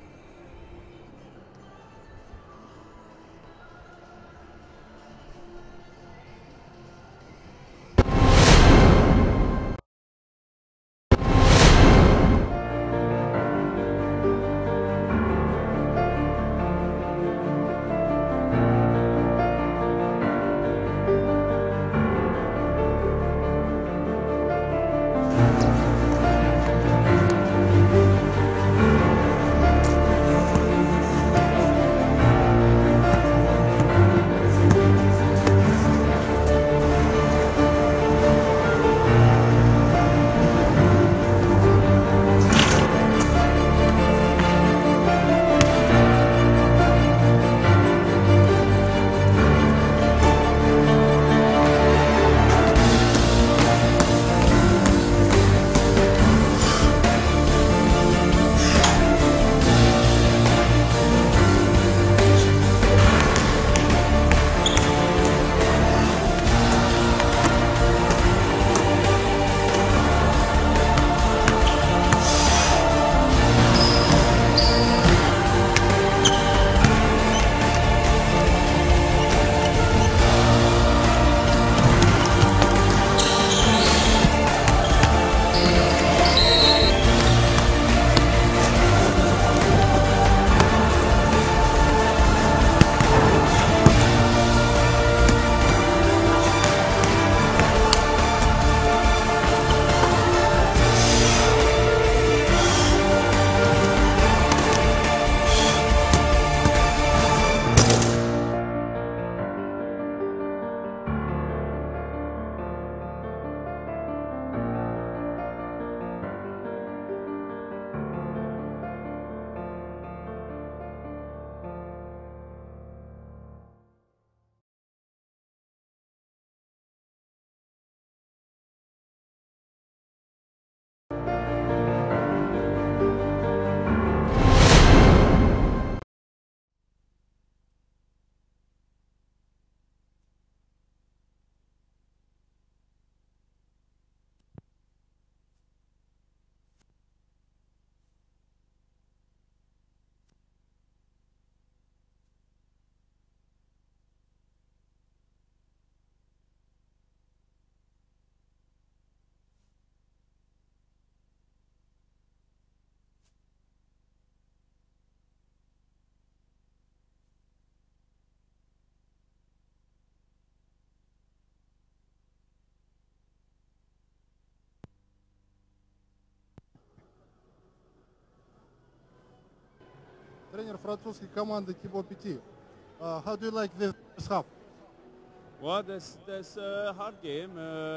Тренер французской команды Тибо Пети. How do you like this first half? Well, that's a hard game.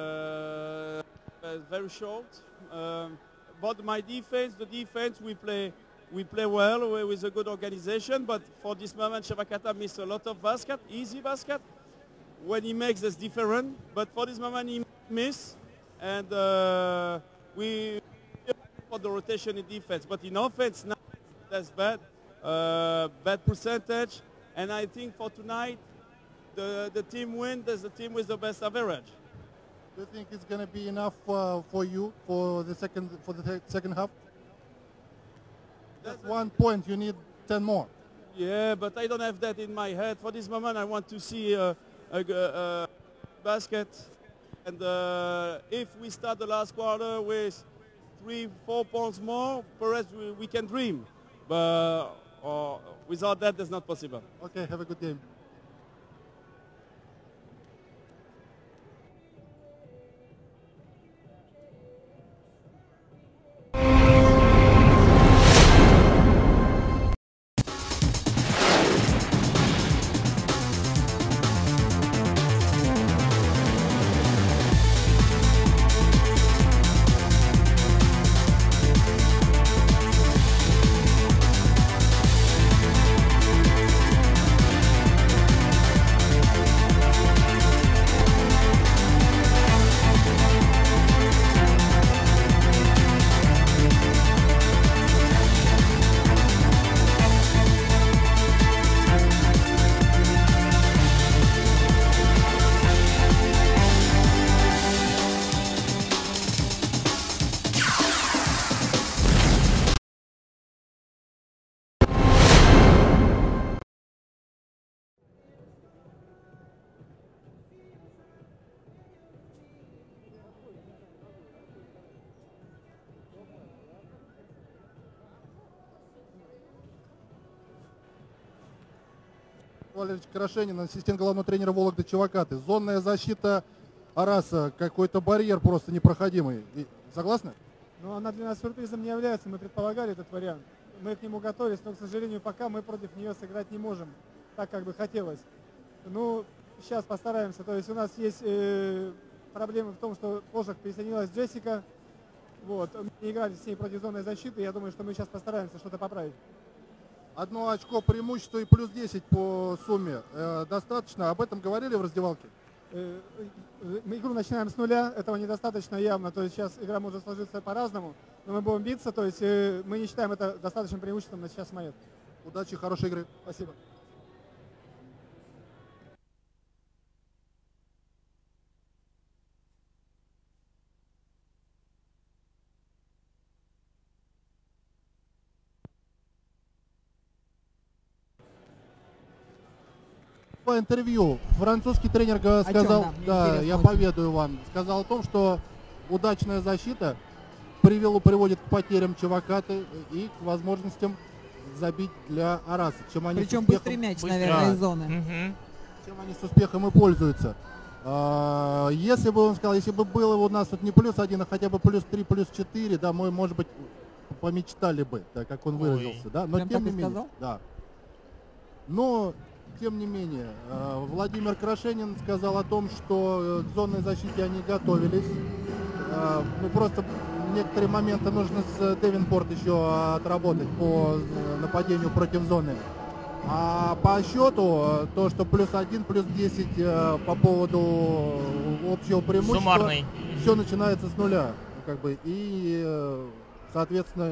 Very short. But my defense, we play well with a good organization. But for this moment, Shabakata missed a lot of basket, easy basket. When he makes, that's different. But for this moment, he missed, and we for the rotation in defense. But in offense, now that's bad. Bad percentage. And I think for tonight, the team win. There's the team with the best average. Do you think it's going to be enough for you for the second half? That's 1 point. You need 10 more. Yeah, but I don't have that in my head. For this moment, I want to see a basket. And if we start the last quarter with 3-4 points more, perhaps we can dream. But without that, that's not possible. Okay, have a good game. Валерьевич Крашенин, ассистент главного тренера Вологды Чевакаты. Зонная защита Араса, какой-то барьер просто непроходимый. Согласны? Ну, она для нас сюрпризом не является, мы предполагали этот вариант. Мы к нему готовились, но, к сожалению, пока мы против нее сыграть не можем, так, как бы хотелось. Ну, сейчас постараемся. То есть у нас есть проблемы в том, что позже присоединилась Джессика. Вот. Мы не играли с ней против зонной защиты. Я думаю, что мы сейчас постараемся что-то поправить. Одно очко преимущества и плюс 10 по сумме. Достаточно? Об этом говорили в раздевалке? Мы игру начинаем с нуля, этого недостаточно явно, то есть сейчас игра может сложиться по-разному, но мы будем биться, то есть мы не считаем это достаточным преимуществом на сейчас момент. Удачи, хорошей игры. Спасибо. По интервью французский тренер сказал, да, я поведаю вам, сказал о том, что удачная защита приводит к потерям Чевакаты и к возможностям забить для Араса. Чем они Причем успехом, быстрый мяч, наверное, из зоны. Чем они с успехом и пользуются. Если бы он сказал, если бы было у нас вот не плюс 1, а хотя бы плюс 3, плюс 4, да, мы, может быть, помечтали бы, так как он выразился, да, но Прям тем так не и менее, сказал? да. Но тем не менее, Владимир Крашенин сказал о том, что к зонной защите они готовились. Ну, просто некоторые моменты нужно с Девинпорт еще отработать по нападению против зоны. А по счету, то, что плюс 1, плюс 10 по поводу общего преимущества, Суммарный. все начинается с нуля. Как бы, и, соответственно,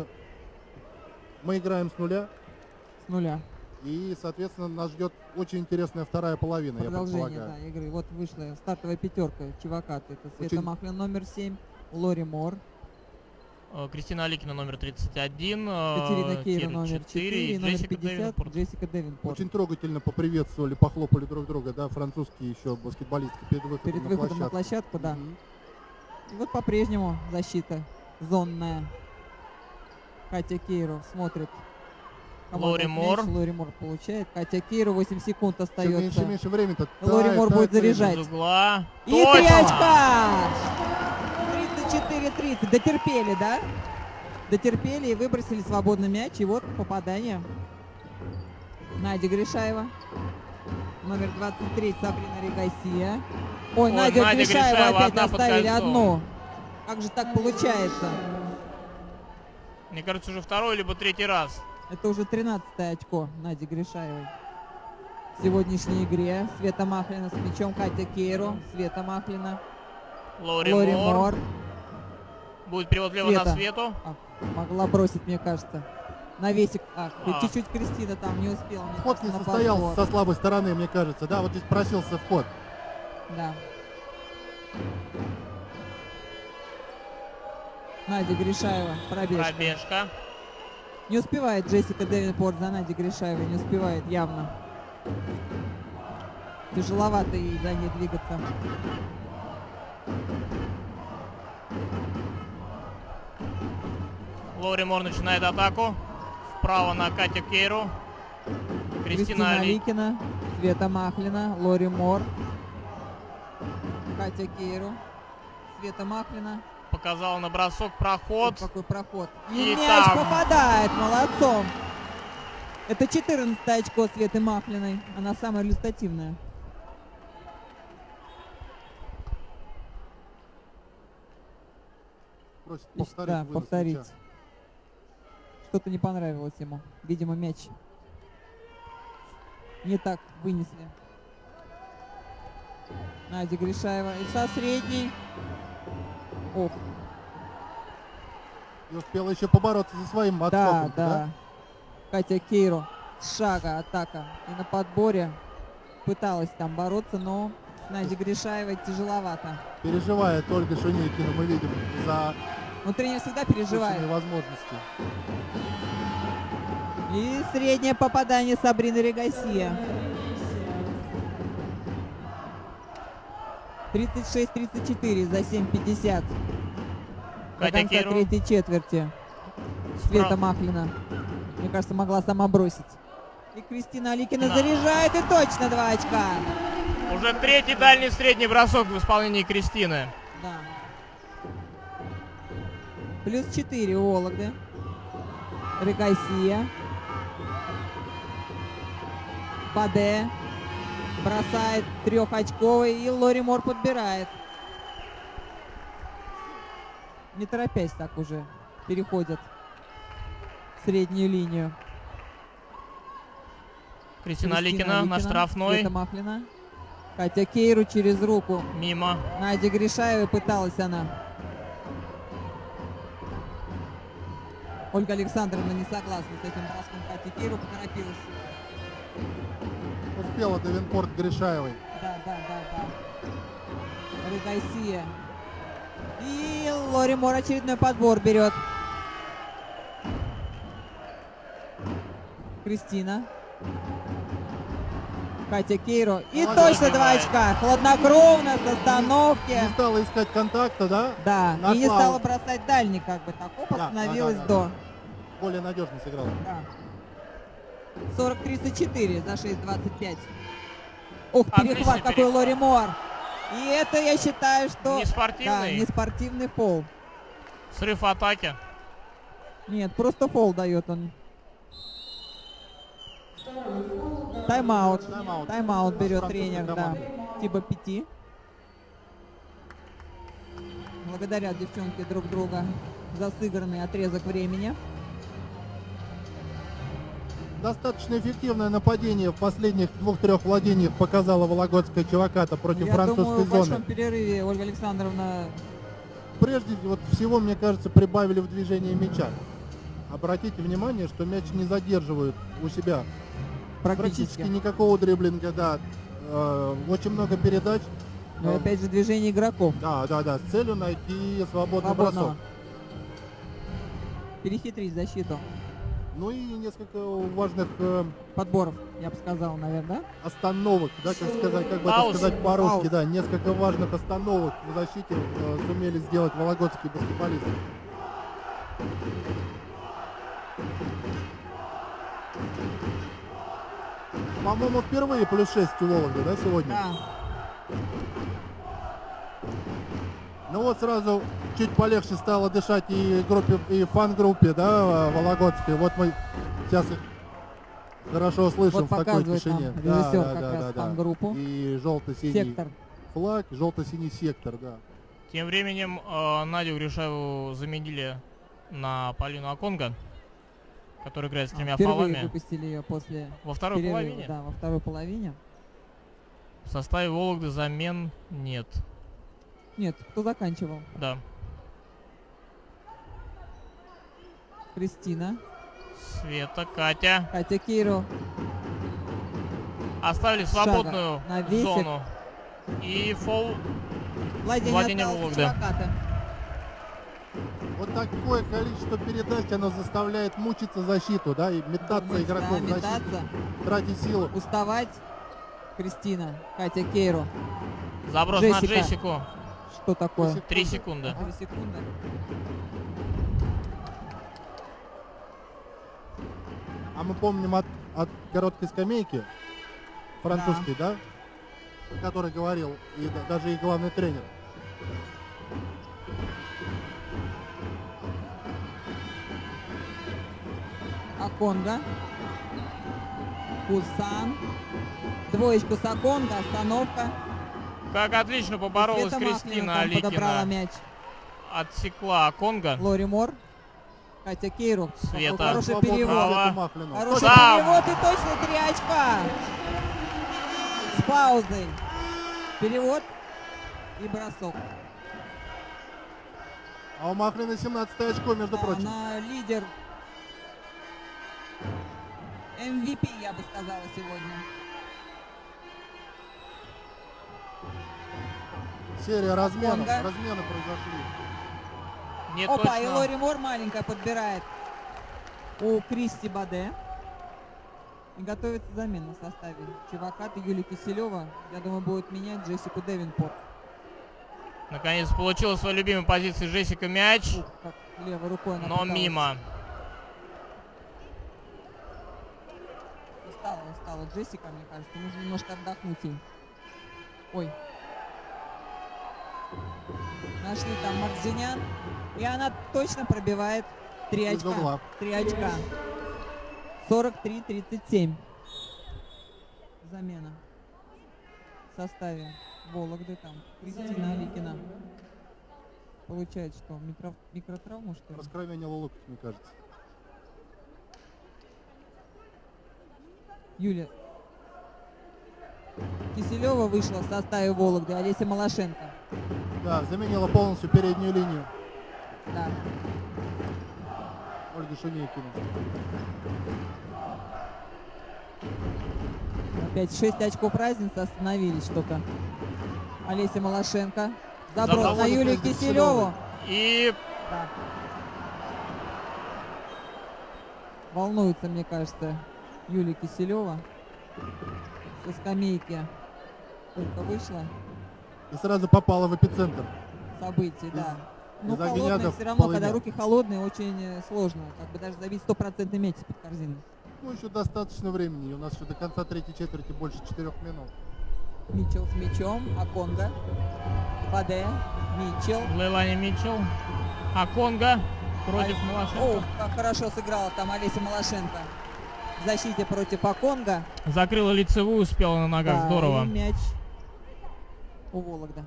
мы играем с нуля. С нуля. И, соответственно, нас ждет очень интересная вторая половина, Продолжение, я предполагаю. да, игры. Вот вышла стартовая пятерка Чевакаты. Это Света Очень- Махлин номер 7, Лори Мор, Кристина Аликина номер 31, Катерина Кейра Кира номер 4 и номер Джессика 50 Девинпорт. Джессика Девинпорт. Очень трогательно поприветствовали, похлопали друг друга, да, французские еще баскетболистки перед выходом, Перед выходом на площадку, да. И вот по-прежнему защита зонная. Катя Кейро смотрит. Кому Лори дать Мор. мяч. Лори Мор получает. Катя Кейро 8 секунд Меньше остается. и меньше времени-то. Лори Мор будет заряжать. Из угла. И Точно! 3 очка! 34-30. Дотерпели, да? Дотерпели и выбросили свободный мяч. И вот попадание. Надя Гришаева. Номер 23 Сабрина Регасия. Ой, Надя Гришаева опять одна под оставили кольцом. одну. Как же так получается? Мне кажется, уже второй либо третий раз. Это уже 13-е очко Нади Гришаевой. В сегодняшней игре Света Махлина с мячом, Катя Кейро, Света Махлина, Лори Мор. Мор. Будет перевод влево на Света. Свету. Могла бросить, мне кажется. Навесик. А. Чуть-чуть Кристина там не успела. мне Вход не кажется, на состоялся подбор. со слабой стороны, мне кажется. Да, вот здесь просился вход. Да. Надя Гришаева, пробежка. Пробежка. Не успевает Джессика Дэвенпорт за Надей Гришаевой, не успевает явно. Тяжеловато ей за ней двигаться. Лори Мор начинает атаку. Вправо на Катю Кейру. Кристина Ликина, Света Махлина, Лори Мор, Катя Кейру, Света Махлина. Показал на бросок, проход. Вот какой проход. И мяч там попадает, молодцом. Это 14-е очко Светы Махлиной. Она самая результативная. Просит И- повторить да, вынос повторить. мяча. Что-то не понравилось ему. Видимо, мяч не так вынесли. Надя Гришаева. И со средней. Ох, И успела еще побороться за своим отскоком. да. Катя Кейру. С шага атака. И на подборе пыталась там бороться, но с Надей Гришаевой тяжеловато. Переживает Ольга Шунейкина, мы видим, за Но тренер всегда переживает. полученные возможности. И среднее попадание Сабрины Регасия. 36-34 за 7:50. До Катя конца Кейру. третьей четверти. Света Махлина. Мне кажется, могла сама бросить. И Кристина Аликина Да. заряжает, и точно 2 очка. Уже третий дальний средний бросок в исполнении Кристины. Да. Плюс 4 у Вологды. Регасия. Паде. Бросает 3-очковый, и Лори Мор подбирает. Не торопясь так уже переходят в среднюю линию. Кристина Аликина на штрафной. Света Махлина. Катя Кейру через руку. Мимо. Надя Гришаева, пыталась она. Ольга Александровна не согласна с этим броском Кати Кейру, поторопилась. Успела Давенпорт Гришаевой. Да. Регасия. И Лори Мор очередной подбор берет. Кристина. Катя Кейру. И Молодец. точно 2 очка. Хладнокровно, с остановки. Не стала искать контакта, да? Да, и не Нашла. стала бросать дальний, как бы так. Оп, остановилась да. до. Более надежно сыграла. Да. 40-34 за 6:25. Ух, Отличный перехват какой перехват. Лори Мор. И это, я считаю, что... Неспортивный. Да, неспортивный фол. Срыв атаки. Нет, просто фол дает он. Тайм-аут. Тайм-аут берет Французская тренер, да. команда. Типа 5. Благодарят девчонки друг друга за сыгранный отрезок времени. Достаточно эффективное нападение в последних 2-3 владениях показала вологодская Чеваката против Я французской думаю, в большом зоны. перерыве Ольга Александровна... Прежде всего, мне кажется, прибавили в движении мяча. Обратите внимание, что мяч не задерживают у себя. Практически. Никакого дриблинга, да. Очень много передач. Но опять же движение игроков. Да, с целью найти свободный Свободного. бросок. Перехитрить защиту. Ну и несколько важных Подборов, я бы сказал, наверное, да? остановок, да, как сказать, как бы это Пауз. сказать по-русски, Пауз. да, несколько важных остановок в защите сумели сделать вологодские баскетболисты. По-моему, впервые плюс 6 у Вологды, да, сегодня? Да. Ну вот сразу чуть полегче стало дышать и группе, и фан-группе, да, вологодской. Вот мы сейчас их хорошо слышим Вот в такой показывает тишине. нам режиссер как раз фан-группу. И желто-синий Сектор. флаг, желто-синий сектор, да. Тем временем Надю Гришаеву заменили на Полину Аконга, которая играет с 3 Впервые фолами. выпустили ее после Во второй перерыва, половине? Да, во второй половине. В составе Вологды замен нет. Нет, кто заканчивал? Да. Кристина. Света, Катя. Катя Кейру. Оставили Шага свободную на весик. зону. И фол Владение Владение осталось у Вологды. Чеваката. Вот такое количество передач, оно заставляет мучиться защиту, да, и метаться игроков в защиту, метаться, тратить силу. уставать. Кристина, Катя Кейро. Заброс на Джессику. Что такое? 3 секунды. 3 секунды. А мы помним от короткой скамейки, французской, да, о которой говорил и даже и главный тренер. Аконга. Кусан. Двоечку с Аконга, остановка. Как отлично поборолась Света Кристина Махлина там подобрала Аликина. мяч. Отсекла Конго. Лори Мор. Катя Кейру. Света. Хороший Свободно перевод. Свету Хороший Сам. перевод и точно 3 очка. С паузой. Перевод и бросок. А у Махлина 17 очко, между прочим. Она лидер. MVP, я бы сказала, сегодня. Серия разменов. Конго. Размены произошли. Не Опа, точно. и Лори Мор маленькая подбирает у Кристи Баде. И готовится замена в составе. Чевакат и Юлия Киселева, я думаю, будут менять Джессику Девинпорт. Наконец получила свою любимую позицию Джессика мяч, Как левой рукой она но пыталась. мимо. Устала Джессика, мне кажется. Нужно немножко отдохнуть ей. Ой. Нашли там Марджинян. И она точно пробивает 3 Из очка. угла. 3 очка. 43-37. Замена. В составе Вологды там Кристина Аликина. Получается, что микротравму, что ли? Раскровенил локоть, мне кажется. Юлия Киселева вышла в составе Вологды, Олеся Малашенко. Да, заменила полностью переднюю линию. Да. Ольга Шунейкина. Опять 6 очков разницы, остановились что-то. Олеся Малашенко. Заброс на Юлию Киселеву. И Да. Волнуется, мне кажется, Юлия Киселева. Со скамейки только вышла. И сразу попала в эпицентр. Событий, да. Ну, из холодные огня все равно, полыня. когда руки холодные, очень сложно. Как бы даже забить 100% мяч под корзину. Ну, еще достаточно времени. У нас еще до конца третьей четверти больше 4 минут. Митчелл с мячом, Аконга, Баде, Митчелл. Лейлани Митчелл. А Конго против О, Малашенко. как хорошо сыграла там Олеся Малашенко. В защите против Аконга. Закрыла лицевую, успела на ногах. Да, Здорово. и мяч у Вологда.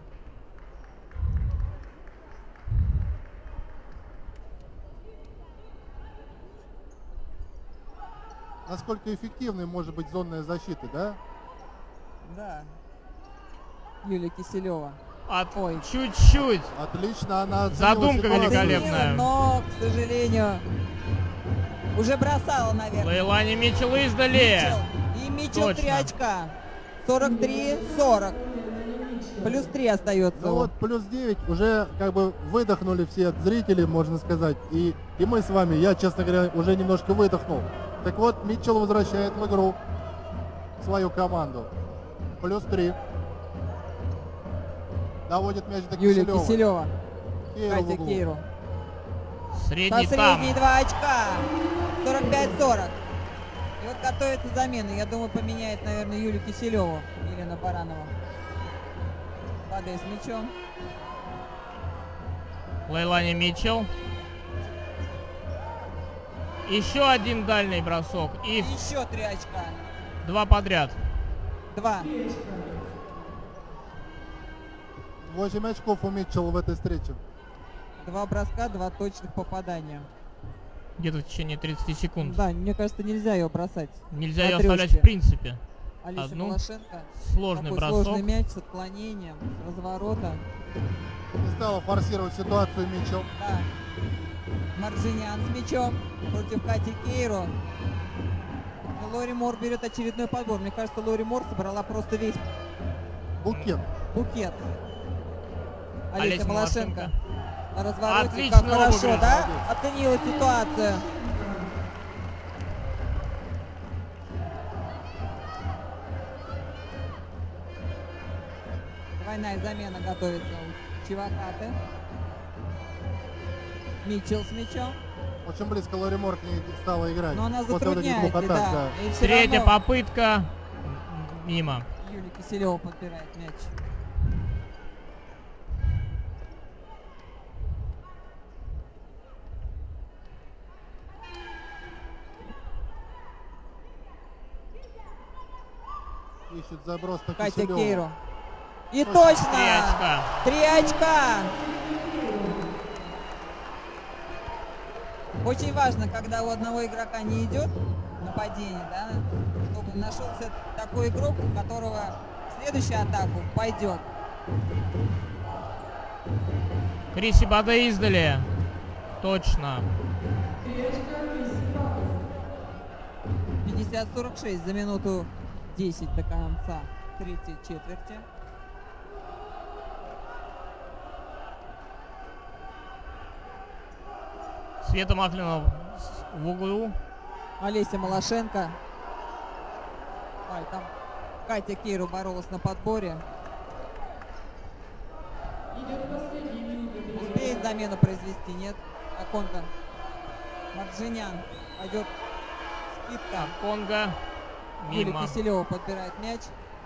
Насколько эффективной может быть зонная защита, да? Да. Юлия Киселева. Ой. Чуть-чуть. Отлично, она оценила Задумка ситуацию. великолепная. Но, к сожалению, уже бросала, наверное. Лейлани Митчелл издали. И Митчелл 3 Точно. очка. 43-40. Плюс 3 остается. Ну вот, плюс 9, уже как бы выдохнули все зрители, можно сказать. И мы с вами, я, честно говоря, уже немножко выдохнул. Так вот, Митчелл возвращает в игру свою команду. Плюс 3. Доводит мяч до Юлия Киселева. Киселева. Кейро в Катя углу. Кейру. Средний Со там. средней 2 очка. 45-40. И вот готовится замена. Я думаю, поменяет, наверное, Юлию Киселеву. Елена Баранова. Баде с мячом. Лейлани Митчелл. Еще один дальний бросок. И Еще 3 очка. 2 подряд. 2. 8 очков у Митчелла в этой встрече. 2 броска, 2 точных попадания. Где-то в течение 30 секунд. Да, мне кажется, нельзя ее бросать. Нельзя На ее оставлять трёшке. в принципе. Олеся Одну. Малашенко. Сложный Такой бросок. сложный мяч с отклонением, с разворота. Не стала форсировать ситуацию Митчелл. Да. Марджинян с мячом против Кати Кейро. И Лори Мор берет очередной подбор. Мне кажется, Лори Мор собрала просто весь Букет. букет. Олеся Олеся Малашенко. На развороте. Отлично Как хорошо, обыгрыш. да? Оценила ситуацию. Двойная замена готовится у Чивакаты. Митчелл с мячом. Очень близко Лори Мор к ней стала играть. Но она После вот этих затрудняет, двух атак, да. И всё Третья равно попытка. Мимо. Юлия Киселева подбирает мяч. Ищет заброс на Катя Киселеву. Кейру. И точно! 3 очка. 3 очка! Очень важно, когда у одного игрока не идет нападение, да, чтобы нашелся такой игрок, у которого в следующую атаку пойдет. Криси Баде издали. Точно. 50-46 за минуту 10 до конца третьей четверти. Света Маклина в углу. Олеся Малашенко. Ой, там Катя Кейру боролась на подборе. Успеет замену произвести, нет? Аконга. Марджинян пойдет. Скидка. Конга. Юлия Мимо. Киселева подбирает мяч.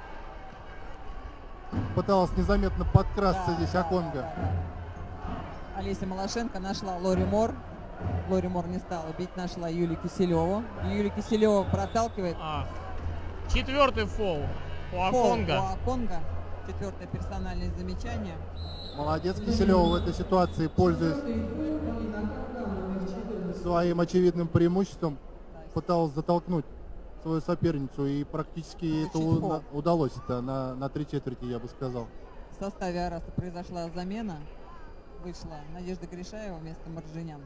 Пыталась незаметно подкрасться здесь Аконга. Олеся Малашенко нашла Лори Мор. Лори Мор не стала бить, нашла Юлию Киселеву. Юлия Киселева проталкивает. Четвертый фол у Аконга. У Аконга. Четвертое персональное замечание. Молодец Киселева в этой ситуации, пользуясь своим очевидным преимуществом, пыталась затолкнуть свою соперницу, и практически это удалось на 3 четверти, я бы сказал. В составе Араса произошла замена. Вышла Надежда Гришаева вместо Марджинян.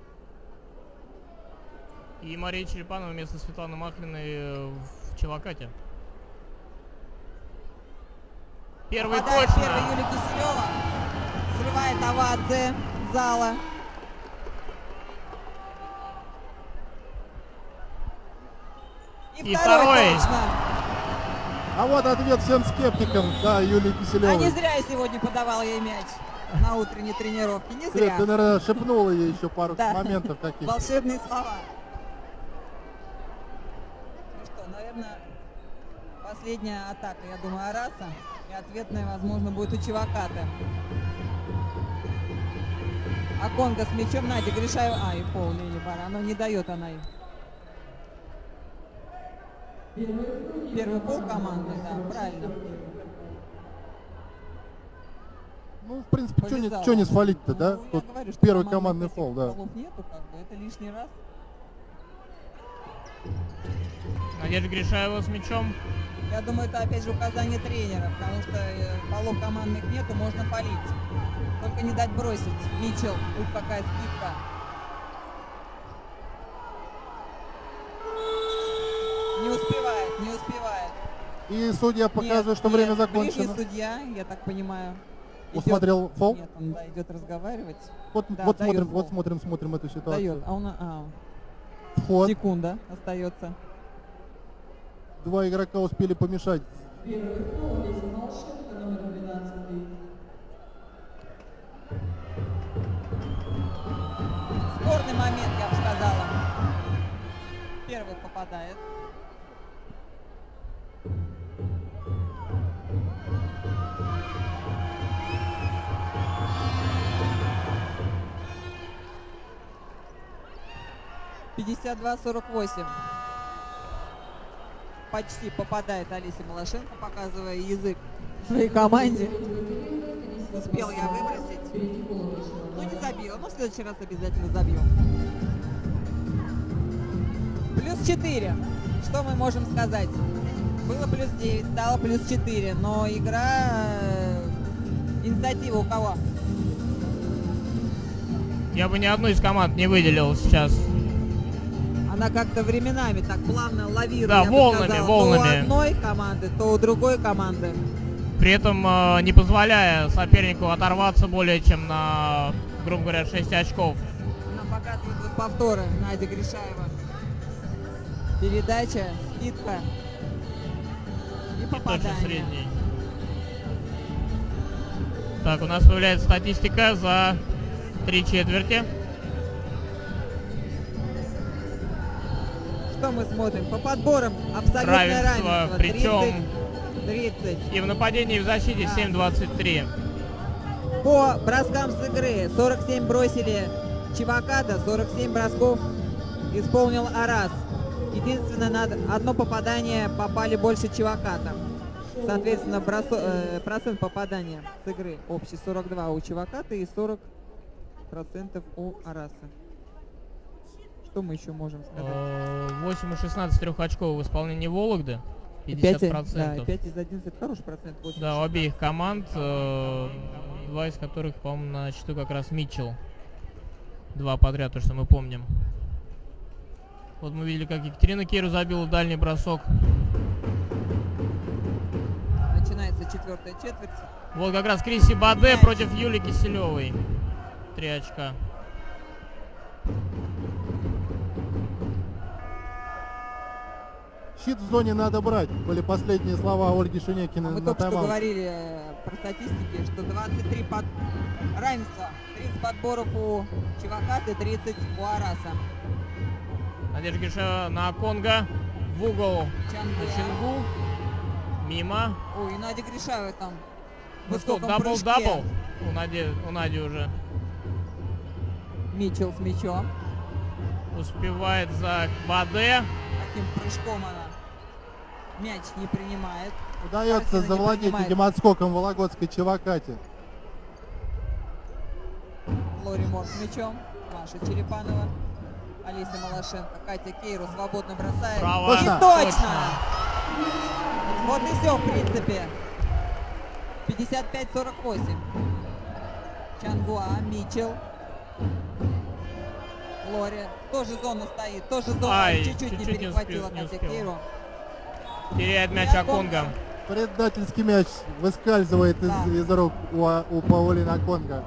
И Мария Черепанова вместо Светланы Маклиной в Чивакате. Первый Попадает точно. Первый Юлия Киселева. Срывает овации зала. И второй. Точно. А вот ответ всем скептикам, да, Юлии Киселевой. А не зря я сегодня подавал ей мяч на утренней тренировке. Не зря. Ты, наверное, шепнула ей еще пару Да. моментов таких. Волшебные слова. Ну что, наверное, последняя атака, я думаю, Араса. И ответная, возможно, будет у Чивакаты. Аконга с мячом. Надя Гришаева. И фол Лили Баранова. Не дает она им. Первый фол команды, да, правильно. Ну, в принципе, Повязала. что не свалить-то, да? Ну, я Тут говорю, что первый командных командный фол, да. фолов нету, как бы, это лишний раз. Надежда Гришаева с мячом. Я думаю, это опять же указание тренера, потому что полов командных нету, можно палить. Только не дать бросить. Митчелл, тут какая скидка. Не успевает, не успевает. И судья показывает, Нет, что время нет, закончено. ближний судья, я так понимаю. Усмотрел фол? Нет, он идет разговаривать. Вот, Да, вот дает смотрим, фол. вот смотрим эту ситуацию. Дает, а он... Вход. Секунда остается. Два игрока успели помешать. Спорный момент, я бы сказала. Первый попадает. (52-48). Почти попадает Олеся Малашенко, показывая язык своей команде. Успел я выбросить. Ну, не забила. Но в следующий раз обязательно забьем. Плюс 4. Что мы можем сказать? Было плюс 9, стало плюс 4. Но игра... Инициатива у кого? Я бы ни одну из команд не выделил сейчас. Она как-то временами так плавно лавирует. Да, я бы волнами, сказала, волнами. То у одной команды, то у другой команды. При этом не позволяя сопернику оторваться более чем на, грубо говоря, 6 очков. Нам показывают вот повторы Надя Гришаева. Передача, скидка и попадание. Точно средний. Так, у нас появляется статистика за 3 четверти. Что мы смотрим? По подборам абсолютное равенство. Причем 30. и в нападении, и в защите 7-23. По броскам с игры 47 бросили Чиваката, 47 бросков исполнил Арас. Единственное, на одно попадание попали больше Чиваката. Соответственно, процент попадания с игры общий 42 у Чиваката и 40% у Араса. Что мы еще можем сказать? 8 и 16 трехочковых в исполнении Вологды. 50%. Да, 5 из 11 хороший процент. 8, да, у обеих команд, 2 из которых, по-моему, на счету как раз Митчелл. 2 подряд, то, что мы помним. Вот мы видели, как Екатерина Кейру забила дальний бросок. Начинается 4-я четверть. Вот как раз Криси Баде против Юли Киселевой. 3 очка. Щит в зоне надо брать, были последние слова Ольги Шенекиной Мы на только что тайм-аут. говорили про статистики, что 23 равенства, 30 подборов у Чиваката и 30 у Араса. Надежда Гришаева на Конга. В угол на Чингу. Мимо. Ой, и Надя Гришаева там в Ну что, высоком прыжке. дабл-дабл у Нади уже. Митчелл с мячом. Успевает за Баде. Каким прыжком она мяч не принимает. Удается Картина не завладеть принимает. этим отскоком Вологодской Чивакате. Лори Мор с мячом. Маша Черепанова. Олеся Малашенко. Катя Кейру свободно бросает. Право. И точно! Вот и все, в принципе. 55-48. Чангуа, Митчелл. Лори. Тоже зона стоит. Тоже зона. Чуть-чуть не перехватила Катя Кейру. Теряет мяч Аконга. Предательский мяч выскальзывает из рук у Паулины Аконга.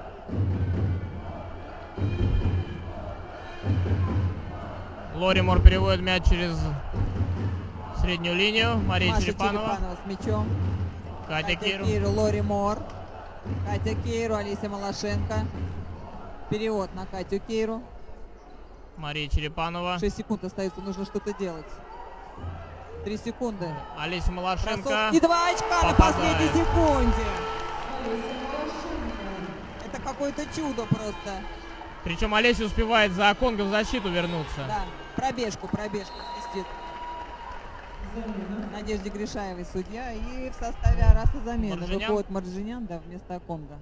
Лоримор переводит мяч через среднюю линию. Мария Маша Черепанова. с мячом. Катя Кейру. Лори Мор. Катя Кейру, Олеся Малашенко. Перевод на Катю Кейру. Мария Черепанова. 6 секунд остается, нужно что-то делать. 3 секунды. Олеся Малашенко. Бросок. И 2 очка на последней секунде. Это какое-то чудо просто. Причем Олеся успевает за Аконга в защиту вернуться. Да, пробежку свистит Надежде Гришаевой судья. И в составе Араса замена. Маржинян. Выходит Маржинян, да, вместо Аконга.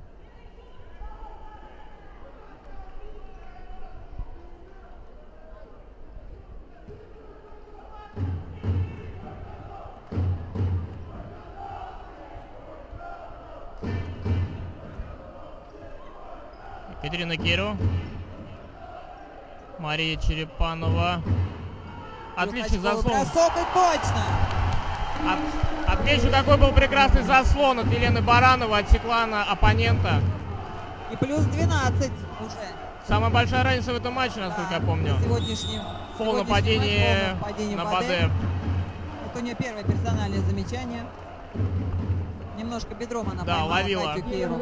Екатерина Кейру. Мария Черепанова. Отличный заслон. Бросок и точно! Отмечу, какой был прекрасный заслон от Елены Барановой. Отсекла на оппонента. И плюс 12 уже. Самая большая разница в этом матче, насколько я помню. Фол нападение на Баде. Это у нее первое персональное замечание. Немножко бедром она да, поймала ловила. Катю Кейру.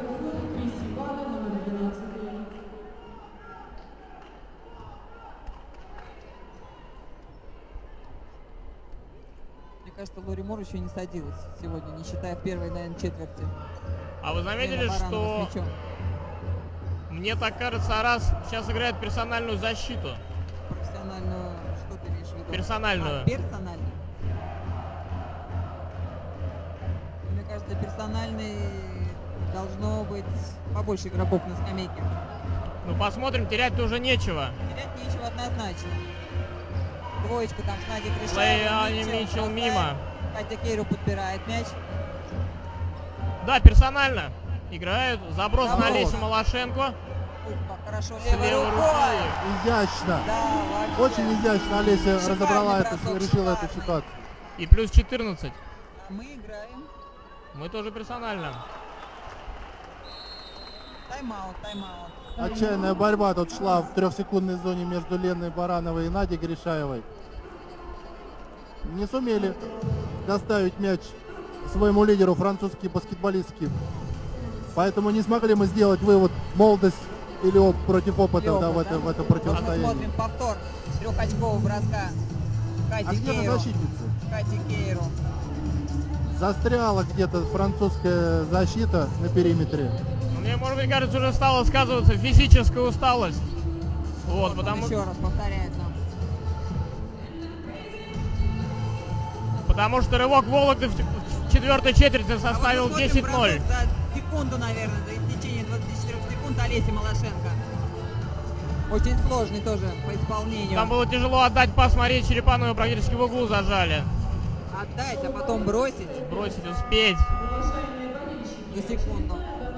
Мне кажется, Лори Мор еще не садилась сегодня, не считая в первой, наверное, четверти. А вы заметили, что мне так кажется, Арас сейчас играет персональную защиту? Профессиональную, что ты имеешь в виду? Персональную. Персональную. Мне кажется, персональной должно быть побольше игроков на скамейке. Ну посмотрим, терять-то уже нечего. Терять нечего однозначно. Двоечка там с Надей Лейани Гришаевой. Митчелл мимо. Катя Кейру подбирает мяч. Да, персонально играют. Заброс на Олесю Малашенко. Хорошо, левой рукой. Изящно. Да, очень изящно Олеся разобрала бросок, решила эту ситуацию. И плюс 14. Мы играем Мы тоже персонально. Тайм-аут, тайм-аут. Отчаянная борьба тут шла в 3-секундной зоне между Леной Барановой и Надей Гришаевой. Не сумели доставить мяч своему лидеру, французские баскетболистки. Поэтому не смогли мы сделать вывод: молодость или против опыта, да, в этом противостоянии. Смотрим повтор трехочкового броска Кати Кейру. Кати Кейру. Застряла где-то французская защита на периметре. Мне, может быть, кажется, уже стала сказываться физическая усталость. Вот, потому... Еще раз повторяет нам. Потому что рывок Вологды в четвертой четверти составил 10-0. За секунду, наверное, за истечение 24 секунд Олеся Малашенко. Очень сложный тоже по исполнению. Там было тяжело отдать пас Марии Черепановой, практически в углу зажали. Отдать, а потом бросить. Бросить, успеть. За секунду.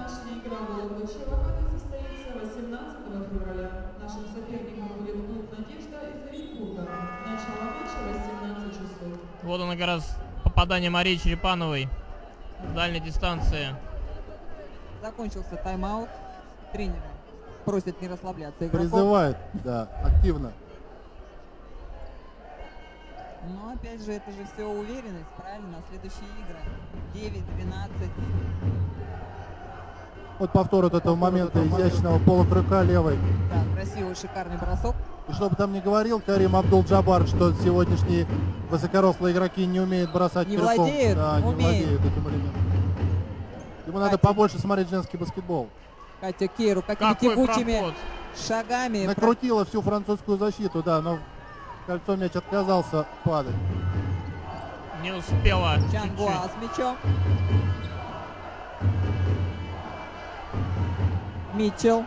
Вот он как раз попадание Марии Черепановой с дальней дистанции. Закончился тайм-аут. Тренер просит не расслабляться игроков. Призывает, да, активно. Но опять же, это же все уверенность, правильно? Следующие игры. 9-12. Вот повтор от этого момента изящного полукрюка левой. Да, красивый, шикарный бросок. И чтобы там не говорил Карим Абдул-Джабар, что сегодняшние высокорослые игроки не умеют бросать не крюком. Владеют, да, не владеют этим элементом. Ему надо побольше смотреть женский баскетбол. Катя Кейру какими тягучими шагами. Накрутила всю французскую защиту, да, но кольцо мяч отказался падать. Не успела. Чангуа с мячом. Митчелл.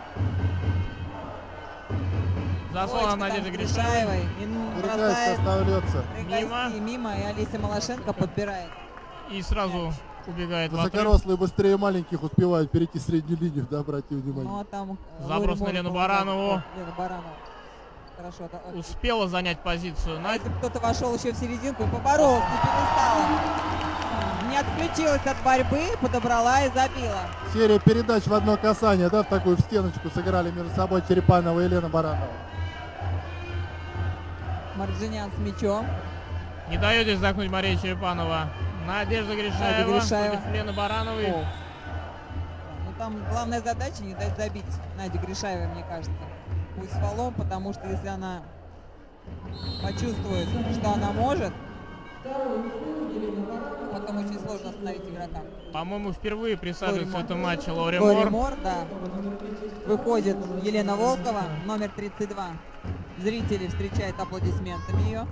Заслала Надежда Гришаевой. Бросает. Оставляется. Мимо. И Олеся Малашенко подбирает. И сразу убегает в отрыв. Высокорослые быстрее маленьких успевают перейти среднюю линию, да, обратите внимание. Ну, а там заброс на Лену Баранову. Лена Баранова. Хорошо. Успела занять позицию. А если кто-то вошел еще в серединку и поборолся, не перестала. Не отключилась от борьбы, подобрала и забила. Серия передач в одно касание, да, в такую в стеночку сыграли между собой Черепанова и Лена Баранова. Марджинян с мячом. Не дает здесь вздохнуть Мария Черепанова. Надежда Гришаева против Лены Барановой. Ну там главная задача не дать забить Наде Гришаевой, мне кажется. Пусть с фолом, потому что если она почувствует, что она может, потом очень сложно остановить игрока. По-моему, впервые присаживается в этом матче Лори Мор, да. Выходит Елена Волкова, номер 32. Зрители встречают аплодисментами ее.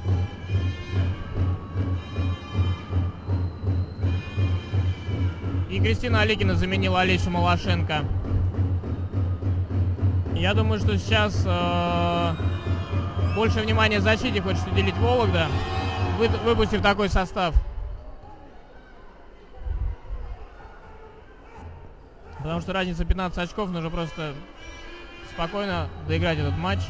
И Кристина Олегина заменила Олесю Малашенко. Я думаю, что сейчас больше внимания защите хочет уделить Вологда, выпустив такой состав. Потому что разница 15 очков, нужно просто спокойно доиграть этот матч.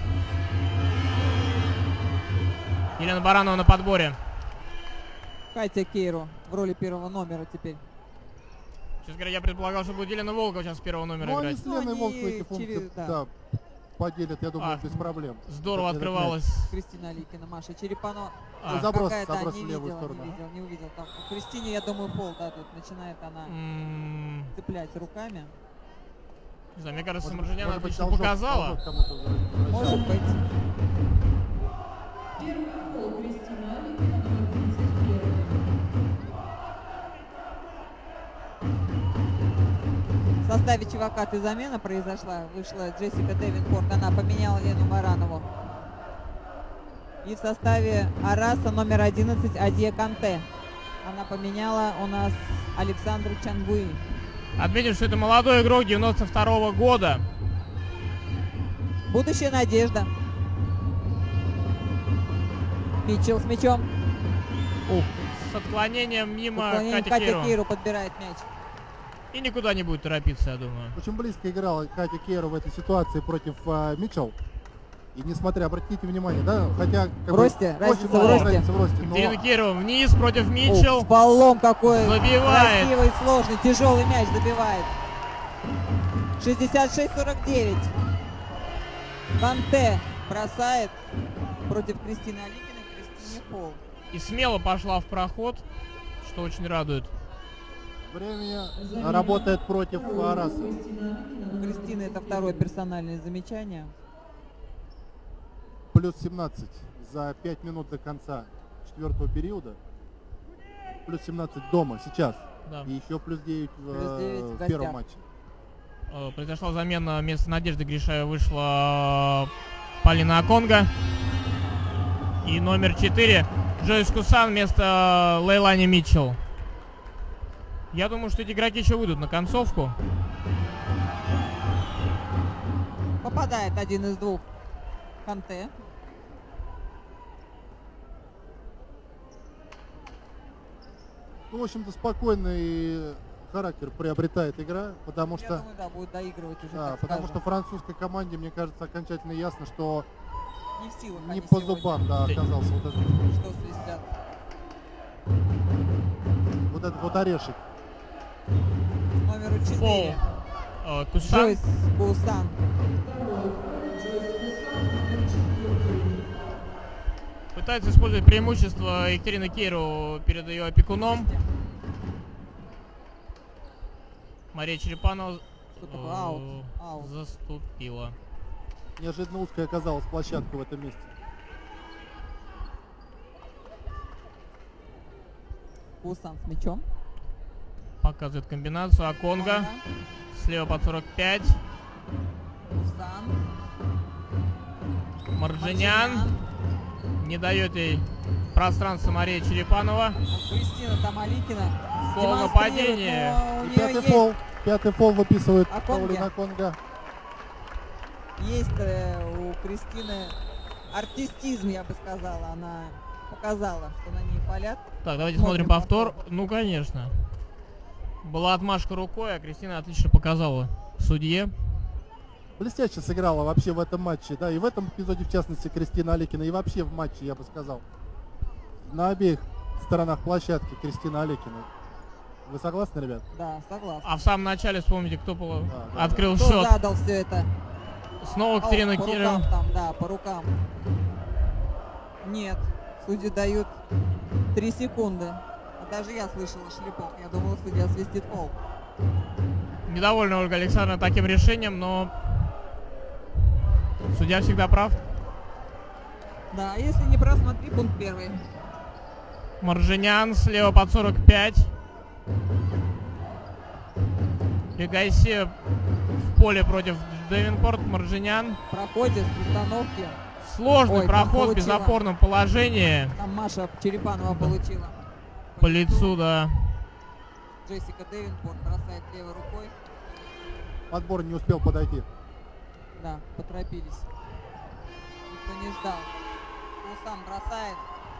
Елена Баранова на подборе. Катя Кейру в роли первого номера теперь. Честно говоря, я предполагал, что будет Елена Волкова сейчас с первого номера играть. Они с Леной Волковой эти функции поделят, я думаю, без проблем. Здорово открывалась. Кристина Аликина, Маша Черепанова. Заброс в левую сторону. Не увидел. Там у Кристине, я думаю, фол, да, тут начинает она цеплять руками. Не знаю, мне кажется, Маржиняна отлично показала. Может быть. В составе Чевакаты замена произошла. Вышла Джессика Девинпорт. Она поменяла Лену Баранову. И в составе Араса номер 11 Адье Канте. Она поменяла у нас Александру Чангуи. Отметим, что это молодой игрок 92-го года. Будущая надежда. Митчелл с мячом. С отклонением мимо Катя Кейру подбирает мяч. И никуда не будет торопиться, я думаю. Очень близко играла Катя Кейру в этой ситуации против Митчелл. И несмотря, обратите внимание, да, хотя... В росте, разница в росте. Разница в росте, но... Екатерина Кирова вниз против Митчелл. Баллон какой Забивает. красивый, сложный, тяжелый мяч забивает. 66-49. Канте бросает против Кристины Аликиной, Кристине Холл. И смело пошла в проход, что очень радует. Время работает против Араса. У Кристины это второе персональное замечание. Плюс 17 за 5 минут до конца 4-го периода. Плюс 17 дома сейчас. Да. И еще плюс 9 в в первом матче. Произошла замена, вместо Надежды Гришаевой вышла Полина Аконга. И номер 4 Джойс Кусан вместо Лейлани Митчелл. Я думаю, что эти игроки еще выйдут на концовку. Попадает один из двух. Канте. Ну, в общем-то, спокойный характер приобретает игра, потому что... Я думаю, да, будет доигрывать уже, Да, так потому скажем. что французской команде, мне кажется, окончательно ясно, что Не в силах не они по сегодня. зубам, да, оказался вот этот, Что свистят. вот этот вот орешек. Номеру 4. Фол. Кусан. Джойс Кусан. Пытается использовать преимущество Екатерины Киру перед ее опекуном. Мария Черепанова Аут. заступила. Неожиданно узкая оказалась площадка в этом месте. Кусан с мячом. Показывает комбинацию. Аконга. Слева под 45. Кусан. Марджинян. Не дает ей пространство Мария Черепанова. Кристина Тамаликина. Фол нападение. И пятый фол выписывает Аконга. Паулина Конга. Есть у Кристины артистизм, я бы сказала. Она показала, что на ней палят. Так, давайте смотрим повтор. Ну, конечно. Была отмашка рукой, а Кристина отлично показала судье. Блестяще сыграла вообще в этом матче, да, и в этом эпизоде, в частности, Кристина Аликина, и вообще в матче, я бы сказал. На обеих сторонах площадки Кристина Аликина. Вы согласны, ребят? Да, согласна. А в самом начале, вспомните, кто открыл Кто счет. задал все это? Снова Екатерина по Кирова. рукам там, да, по рукам. Нет, судьи дают 3 секунды. А даже я слышала шлепок. Я думала, судья свистит фол. Недовольна Ольга Александровна таким решением, но судья всегда прав. Да, если не прав, смотри пункт 1. Маржинян слева под 45. Пегайси в поле против Девинпорт. Маржинян. Проходит с установки. Сложный Ой, проход в получила. безопорном положении. Там Маша Черепанова получила. По лицу, да. Джессика Девинпорт бросает левой рукой. Подбор не успел подойти. Да, поторопились. Никто не ждал. Кусан бросает.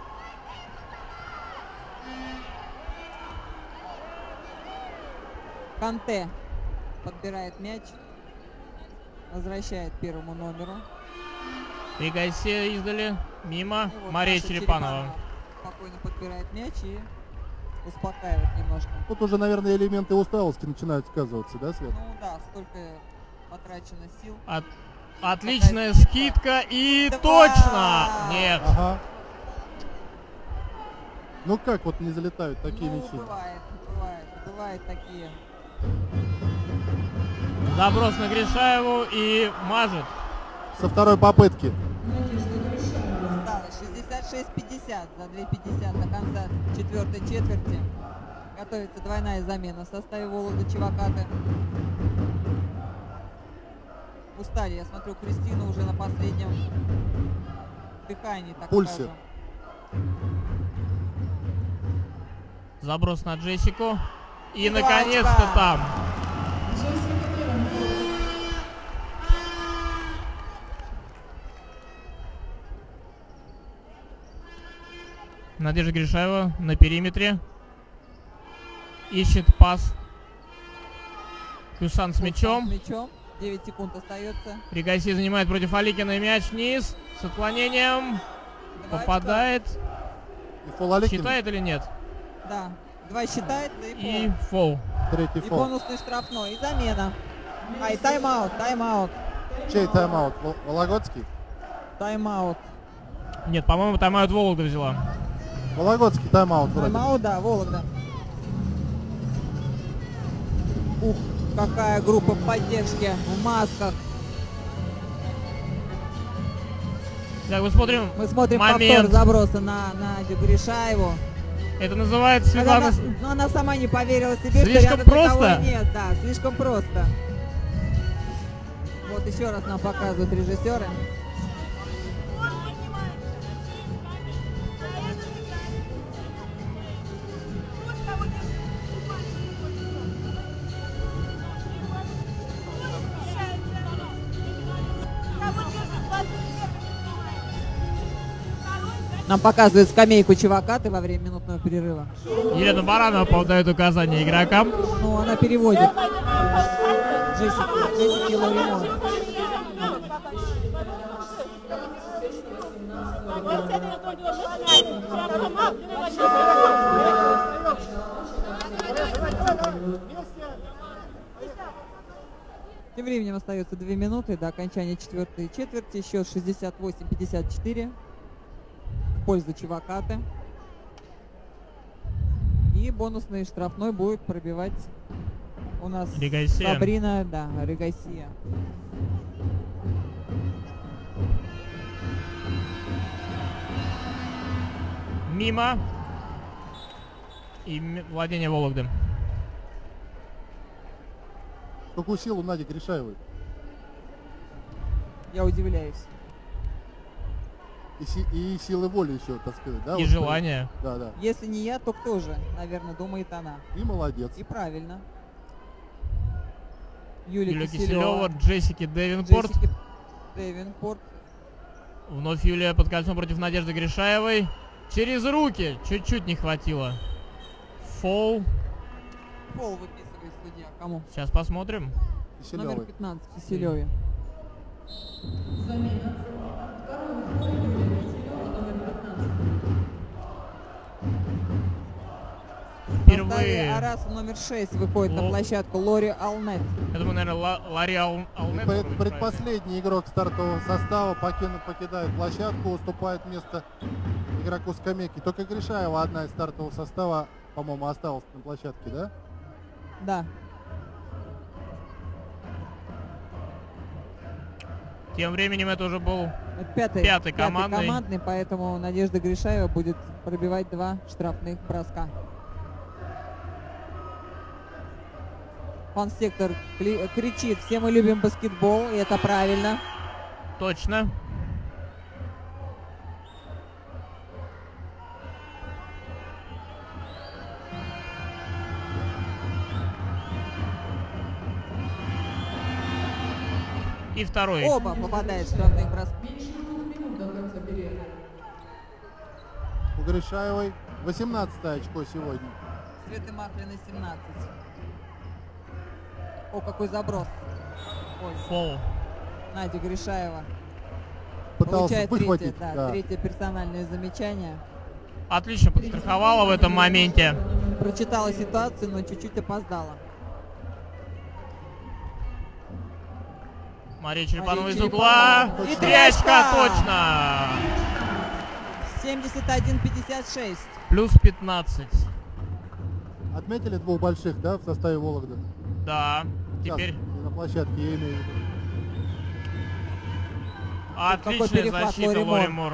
Канте подбирает мяч. Возвращает первому номеру. Пегайси издали. Мимо. И вот Мария Маша Черепанова. Спокойно подбирает мяч и успокаивает немножко. Тут уже, наверное, элементы усталости начинают сказываться, да, Свет? Ну да, столько потрачено сил. Отличная скидка и точно! Нет. Ага. Ну как вот не залетают такие мячи? Бывает такие. Заброс на Гришаеву и мажет. Со второй попытки. Осталось 66-50 за 2:50 до конца четвертой четверти. Готовится двойная замена в составе Вологды Чевакаты. Устали, я смотрю, Кристину уже на последнем дыхании, так Пульсе. скажем. Заброс на Джессику. И Девочка. наконец-то там. Надежда Гришаева на периметре. Ищет пас. Кюсан с мячом. 9 секунд остается. Ригаси занимает против Аликина мяч. Низ с отклонением. Попадает. Считает или нет? Да. 2 считает. И фол. Третий И фол. бонусный штрафной. И замена. И тайм-аут. Тайм-аут. Чей тайм-аут? Вологодский? Тайм-аут. Нет, по-моему, тайм-аут Вологда взяла. Вологодский тайм-аут вроде. Тайм-аут, да, Вологда. Ух, какая группа поддержки в масках. Так, мы смотрим повтор заброса на Надю Гришаеву. Это называется, Светлана... Но она сама не поверила себе, слишком что рядом просто? никого нет. Да, слишком просто. Вот еще раз нам показывают режиссеры. Нам показывают скамейку Чевакаты во время минутного перерыва. Елена Баранова подает указания игрокам. Ну, она переводит. Джессики Лоримон. Тем временем остается 2 минуты до окончания 4-й четверти. Счет 68-54 в пользу Чевакаты. И бонусный штрафной будет пробивать у нас Ригайсия. Сабрина, да, Ригайсия. Мимо. И владение Вологды. Какую силу Нади Гришаевой? Я удивляюсь. И силы воли еще, так сказать, да? И вот желание. Да, да. Если не я, то кто же, наверное, думает она. И молодец. И правильно. Юлия Юлия Киселева, Джессики Девинпорт. Девинпорт. Вновь Юлия под кольцом против Надежды Гришаевой. Через руки. Чуть-чуть не хватило. Фол. Фол выписывает судья. Кому? Сейчас посмотрим. Киселевой. Номер 15 Киселеве. Впервые. Араса номер 6 выходит на площадку. Лори Алнет. Я думаю, наверное, Ларри Алнет. Предпоследний игрок стартового состава покидает площадку, уступает место игроку скамейки. Только Гришаева, одна из стартового состава, по-моему, осталась на площадке, да? Да. Тем временем это уже был пятый командный. Поэтому Надежда Гришаева будет пробивать 2 штрафных броска. Фан-сектор кричит: все мы любим баскетбол, и это правильно. Точно. И второй. Оба попадают в штрафных броски. У Гришаевой 18-е очко сегодня. Светы Махлиной 17. О, какой заброс. Ой. Фол. Надя Гришаева Пытался получает выхватить, третье персональное замечание. Отлично подстраховала в этом моменте. Прочитала ситуацию, но чуть-чуть опоздала. Мария Черепанова из угла. И 3 очка, точно. 71-56. Плюс 15. Отметили 2 больших, да, в составе Вологды? Да. Сейчас Теперь на площадке, я имею в виду. Отличная защита Лори Мор.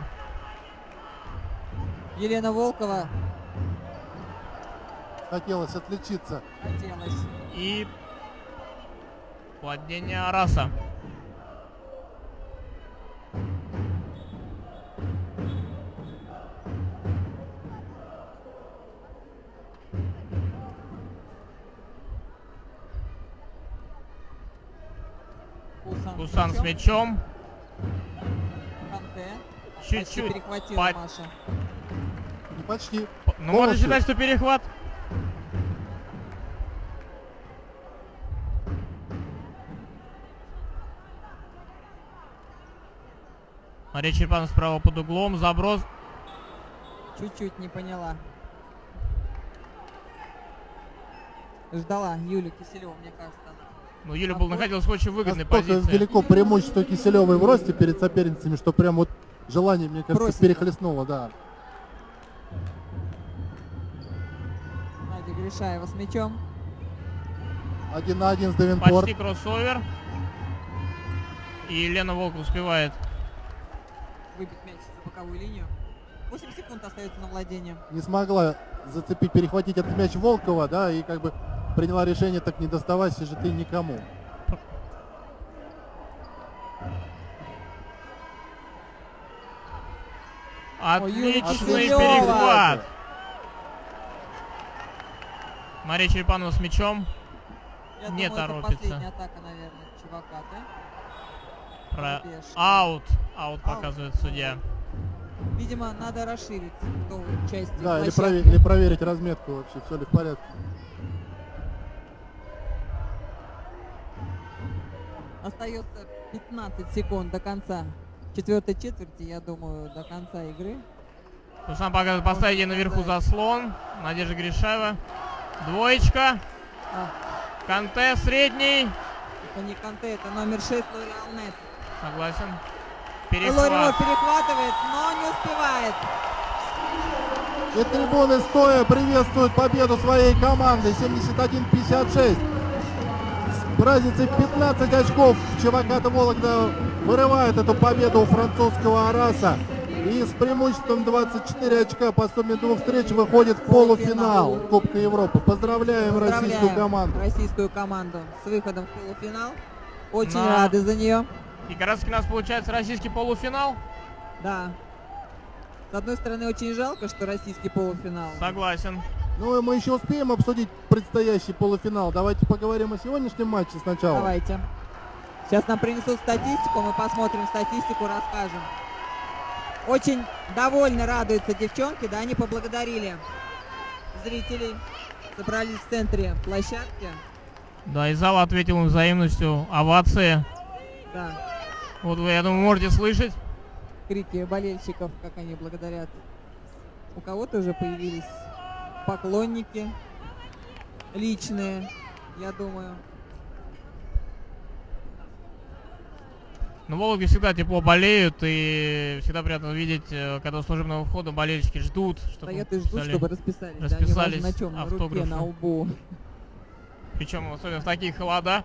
Елена Волкова. Хотелось отличиться. Хотелось. И владение Араса. Кусан с мячом. Чуть-чуть. Перехватила Маша. Почти. Ну, можно считать, что перехват. Мария Черепанова справа под углом. Заброс. Чуть-чуть не поняла. Ждала Юлю Киселеву, мне кажется. Ну, Юля находилась в очень выгодной Настолько позиции. велико преимущество Киселевой в росте перед соперницами, что прям вот желание, мне кажется, Бросить. перехлестнуло, да. Надя Гришаева с мячом. 1 на 1 с Давинпорт. Почти кроссовер. И Лена Волкова успевает Выбить мяч за боковую линию. 8 секунд остается на владение. Не смогла зацепить, перехватить этот мяч Волкова, да, и как бы приняла решение так не доставайся же ты никому. Отличный перехват. Мария Черепанова с мячом. Я Не думаю, это торопится. последняя атака, наверное, чувака, да? Аут. Аут показывает судья. Видимо, надо расширить ту часть Да, или площадки. проверить разметку вообще, все ли в порядке. Остается 15 секунд до конца четвертой четверти, я думаю, до конца игры. Сам показывает, поставить наверху заслон. Надежда Гришаева. Двоечка. Канте средний. Это не Канте, это номер 6 Лори Алнет. Согласен. Лорио перехватывает, но не успевает. И трибуны стоя приветствуют победу своей команды 71-56. С разницей 15 очков ЧВК Вологда вырывает эту победу у французского Араса. И с преимуществом 24 очка по сумме двух встреч выходит в полуфинал Кубка Европы. Поздравляем российскую команду. Российскую команду с выходом в полуфинал. Очень Да. рады за нее. И как раз у нас получается российский полуфинал. Да. С одной стороны, очень жалко, что российский полуфинал. Согласен. Ну и мы еще успеем обсудить предстоящий полуфинал. Давайте поговорим о сегодняшнем матче сначала. Давайте. Сейчас нам принесут статистику, мы посмотрим статистику, расскажем. Очень довольны, радуются девчонки, да, они поблагодарили зрителей, собрались в центре площадки. Да, и зал ответил им взаимностью. Овации. Да. Вот вы, я думаю, можете слышать. Крики болельщиков, как они благодарят. У кого-то уже появились поклонники личные, я думаю. Ну, в Вологде всегда тепло болеют, и всегда приятно видеть, когда у служебного входа болельщики ждут, чтобы Стоят и ждут, чтобы расписались. Да, расписались неважно на чем, на руке, автографы. на лбу. Причем особенно в такие холода.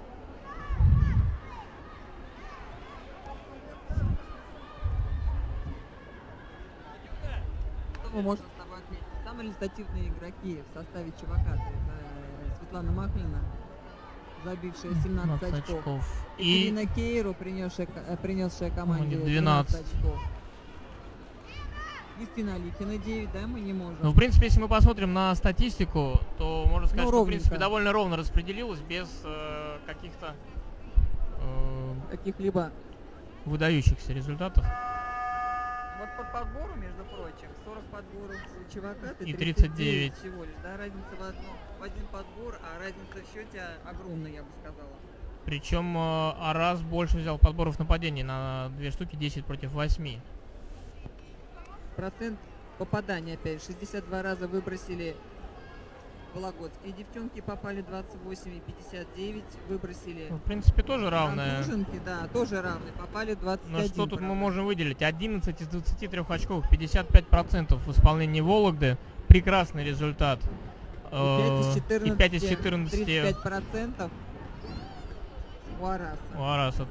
Что мы можем с тобой отметить? Самые результативные игроки в составе ЧВК. Это Светлана Махлина, забившая 17 очков. И Ирина Кейру, принесшая команде 12 очков. Кристина Аликина 9, да, мы не можем. Ну, в принципе, если мы посмотрим на статистику, то можно сказать, что, в ровненько. принципе, довольно ровно распределилось, без каких-то каких-либо выдающихся результатов. Вот по подбору, между прочим, 40 подборов у ЧВК И 39 всего лишь, да, разница в один подбор, а разница в счете огромная, я бы сказала. Причем Арас больше взял подборов нападений на 2 штуки, 10 против 8. Процент попадания опять 62 раза выбросили вологодские девчонки, попали 28 и 59, выбросили. Ну, в принципе, тоже равное. Француженки, да, тоже равные, попали 21. Но что тут мы можем выделить? 11 из 23 очков, 55% в исполнении Вологды. Прекрасный результат. И 5 из 14, 35% 35% у Араса. у Араса.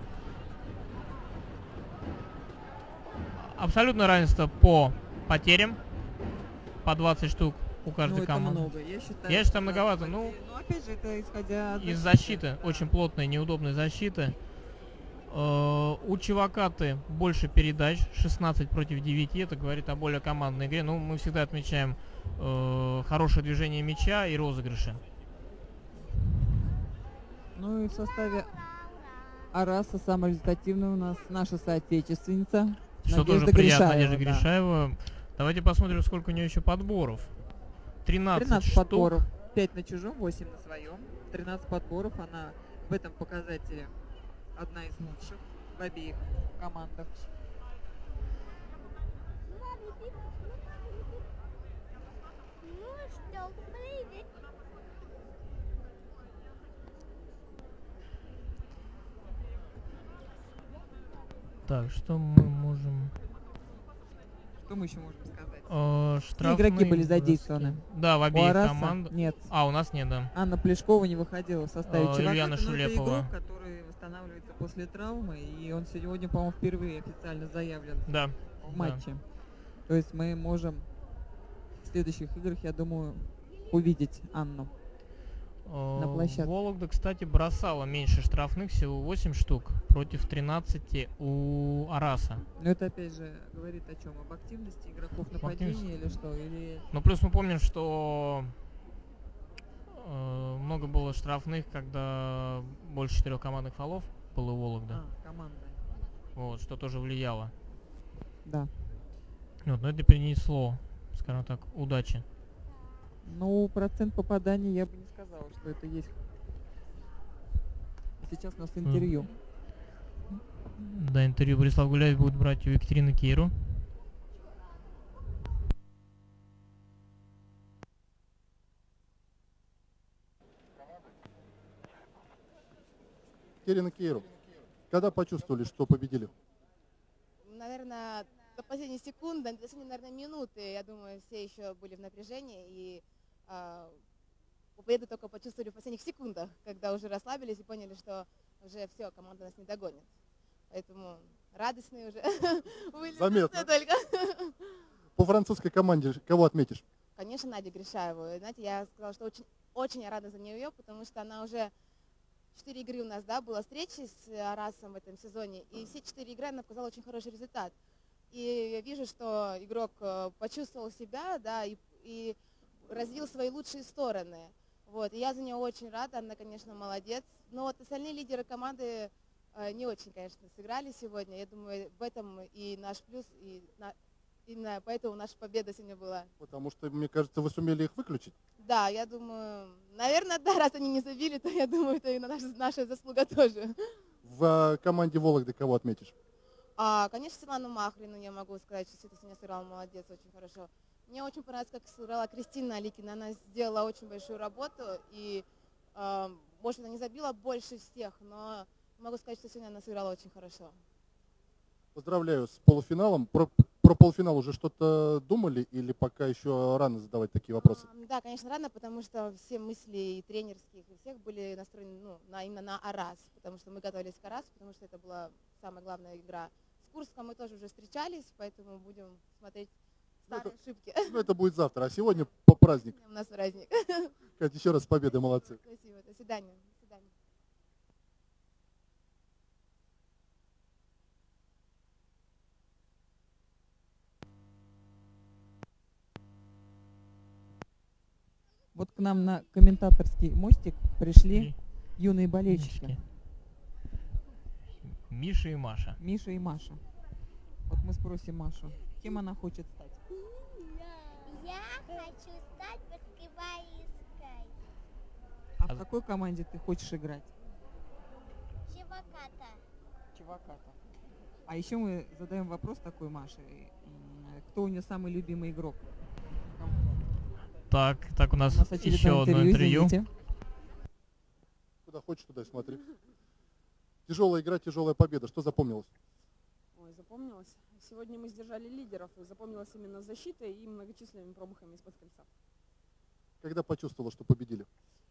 Абсолютное равенство по потерям. По 20 штук у каждой команды. Много. Я считаю, многовато. Ну, опять же, это исходя из защиты. Очень плотной, неудобной защиты. У Чевакаты больше передач. 16 против 9. Это говорит о более командной игре. Ну, мы всегда отмечаем хорошее движение мяча и розыгрыши. Ну и в составе Араса самая результативная у нас наша соотечественница. Что Надежда тоже приятно, Гришаева, Надежда да. Гришаева. Давайте посмотрим, сколько у нее еще подборов. 13 штук. подборов. 5 на чужом, 8 на своем. 13 подборов. Она в этом показателе одна из лучших в обеих командах. Так, что мы можем... Что мы еще можем сказать? Какие Штрафные игроки были броски. задействованы? Да, в У обеих Араса командах. нет. А, у нас нет, да. Анна Плешкова не выходила в составе Чеваката, Ильяна но это Шулепова. игрок, который восстанавливается после травмы, и он сегодня, по-моему, впервые официально заявлен Да. в матче. То есть мы можем в следующих играх, я думаю, увидеть Анну на площадке. Вологда, кстати, бросала меньше штрафных, всего 8 штук, против 13 у Араса. Но это опять же говорит о чем? Об активности игроков нападения или что? Или... Ну, плюс мы помним, что много было штрафных, когда больше 4 командных фолов было у Вологды. Команда. Вот, что тоже влияло. Да. Вот, но это принесло, скажем так, удачи. Ну, процент попаданий я бы не сказала, что это есть. Сейчас у нас интервью. Да, интервью Борислав Гуляев будет брать у Екатерины Кейру. Екатерина Кейру, когда почувствовали, что победили? Наверное, до последней секунды, до последней, наверное, минуты, я думаю, все еще были в напряжении, и победу только почувствовали в последних секундах, когда уже расслабились и поняли, что уже все, команда нас не догонит. Поэтому радостные уже были. Заметно. Только. По французской команде кого отметишь? Конечно, Надю Гришаеву. Знаете, я сказала, что очень я рада за нее, потому что она уже 4 игры у нас, да, была встречи с Арасом в этом сезоне, и все 4 игры она показала очень хороший результат. И я вижу, что игрок почувствовал себя, да, и развил свои лучшие стороны. Вот, и я за нее очень рада, она, конечно, молодец. Но вот остальные лидеры команды не очень, конечно, сыграли сегодня. Я думаю, в этом и наш плюс, и именно поэтому наша победа сегодня была. Потому что, мне кажется, вы сумели их выключить. Да, я думаю, наверное, да, раз они не забили, то я думаю, это и наша заслуга тоже. В команде Вологды кого отметишь? Конечно, Светлану Махрину я могу сказать, что Света сегодня сыграла молодец, очень хорошо. Мне очень понравилось, как сыграла Кристина Аликина. Она сделала очень большую работу, и, может, она не забила больше всех, но могу сказать, что сегодня она сыграла очень хорошо. Поздравляю с полуфиналом. Про полуфинал уже что-то думали или пока еще рано задавать такие вопросы? Да, конечно, рано, потому что все мысли и тренерских, и всех были настроены именно на Арас, потому что мы готовились к Арасу, потому что это была самая главная игра. С Курском мы тоже уже встречались, поэтому будем смотреть старые ошибки. Ну, это будет завтра, а сегодня по праздник. У нас праздник. Катя, еще раз с победой, молодцы. Спасибо, до свидания. До свидания. Вот к нам на комментаторский мостик пришли юные болельщики. Миша и Маша. Миша и Маша. Вот мы спросим Машу, кем она хочет стать? Я хочу стать баскетболисткой. А в какой команде ты хочешь играть? Чеваката. Чеваката. А еще мы задаем вопрос такой Маше. Кто у нее самый любимый игрок? Так, у нас еще одно интервью. Извините. Куда хочешь, туда и смотри. Тяжелая игра, тяжелая победа. Что запомнилось? Ой, запомнилось. Сегодня мы сдержали лидеров, и запомнилась именно защита и многочисленными промахами из-под кольца. Когда почувствовала, что победили?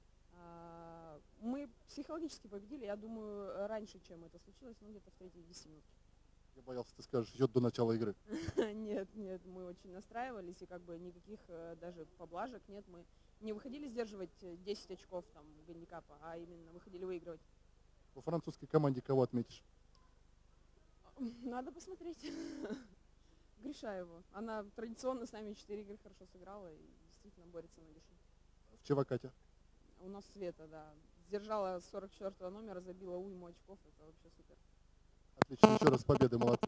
Мы психологически победили, я думаю, раньше, чем это случилось, где-то в 3-10 минут. Я боялся, ты скажешь, счет до начала игры. Нет, мы очень настраивались, и как бы никаких даже поблажек нет. Мы не выходили сдерживать 10 очков там гандикапа, а именно выходили выигрывать. Во французской команде кого отметишь? Надо посмотреть. Гришаеву. Она традиционно с нами 4 игры хорошо сыграла и действительно борется на души. В Чевакате? У нас Света, да. Сдержала 44 номера, забила уйму очков. Это вообще супер. Отлично. Еще раз с победой, молодцы.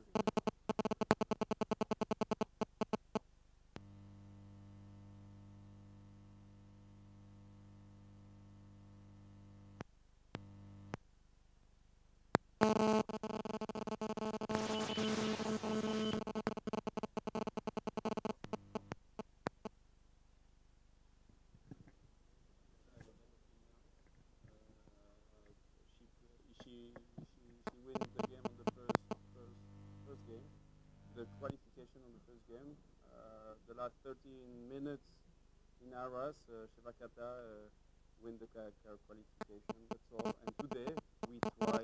game. The last 13 minutes in Arras, Shevakata win the qualification. That's all. And today we try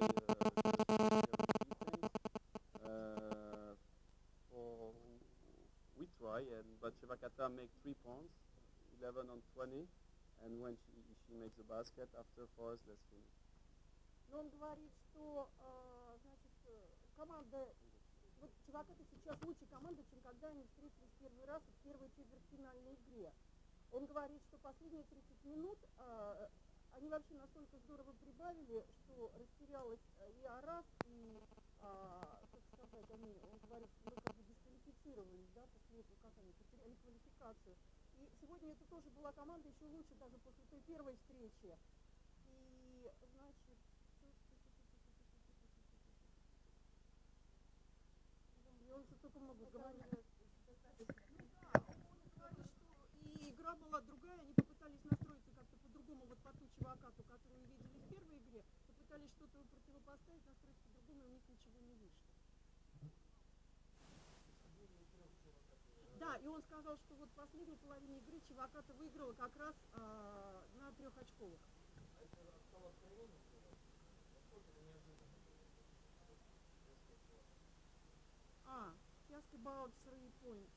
we try, but Shevakata make 3 points, 11 on 20, and when she makes the basket, after for us, that's finished. Но он говорит, что значит, команда, вот Чуваката сейчас лучше команда, чем когда они встретились первый раз в первой четвертьфинальной игре. Он говорит, что последние 30 минут они вообще настолько здорово прибавили, что растерялась и Арас, и, как сказать, он говорит, мы как бы дисквалифицировались, да, после этого, как они потеряли квалификацию. И сегодня это тоже была команда еще лучше даже после той первой встречи. И, значит, и он все только много говорит. И игра была другая, они попытались настроиться как-то по-другому, вот по ту Чувакату, которую видели в первой игре, попытались что-то противопоставить, настроиться по-другому, и у них ничего не вышло. Да, и он сказал, что вот в последней половине игры Чуваката выиграла как раз на 3-очковых. He asked about 3 points.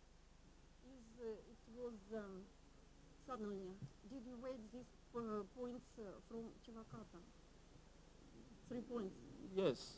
It was suddenly. Did you wait these points from Chivakata? 3 points. Yes,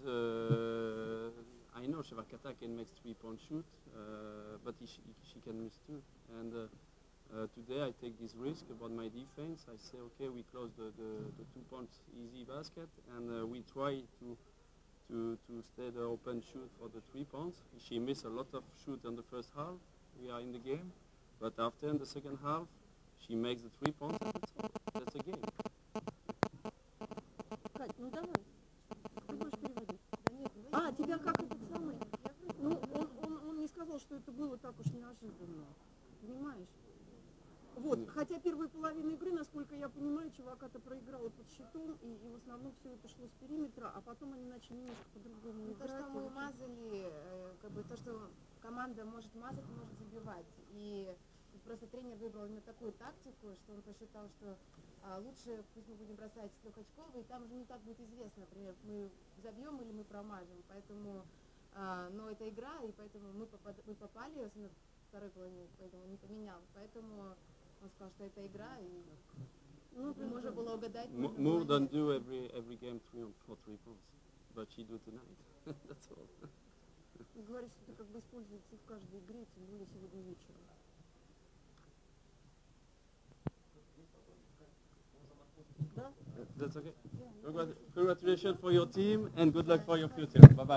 I know Shevakata can make 3-point shoot, but she can miss 2. And today I take this risk about my defense. I say, okay, we close the 2-point easy basket, and we try to stay the open shoot for the 3 points. She missed a lot of shoot in the first half. We are in the game, but after in the second half, she makes the 3 points. And that's a game. Кать, ну давай. Ты будешь переводить? Тебя как этот самый? Ну, он не сказал, что это было так уж неожиданно. Понимаешь? Вот, хотя первая половина игры, насколько я понимаю, Чуваката проиграла под щитом, и в основном все это шло с периметра, а потом они начали немножко по-другому играть. То, что мы мазали, как бы то, что команда может мазать, может забивать. И просто тренер выбрал именно такую тактику, что он посчитал, что лучше пусть мы будем бросать с 3-очковой, и там уже не так будет известно, например, мы забьем или мы промажем. Поэтому, но это игра, и поэтому мы попали, особенно в второй половине, поэтому не поменял. Поэтому он сказал, что это игра, и можно было угадать. More than do every game 3 for 3 points, but she do tonight. That's all. Говорит, что это как бы используется в каждой игре, тем более сегодня вечером. Да? That's okay. Congratulations for your team and good luck for your future. Bye-bye.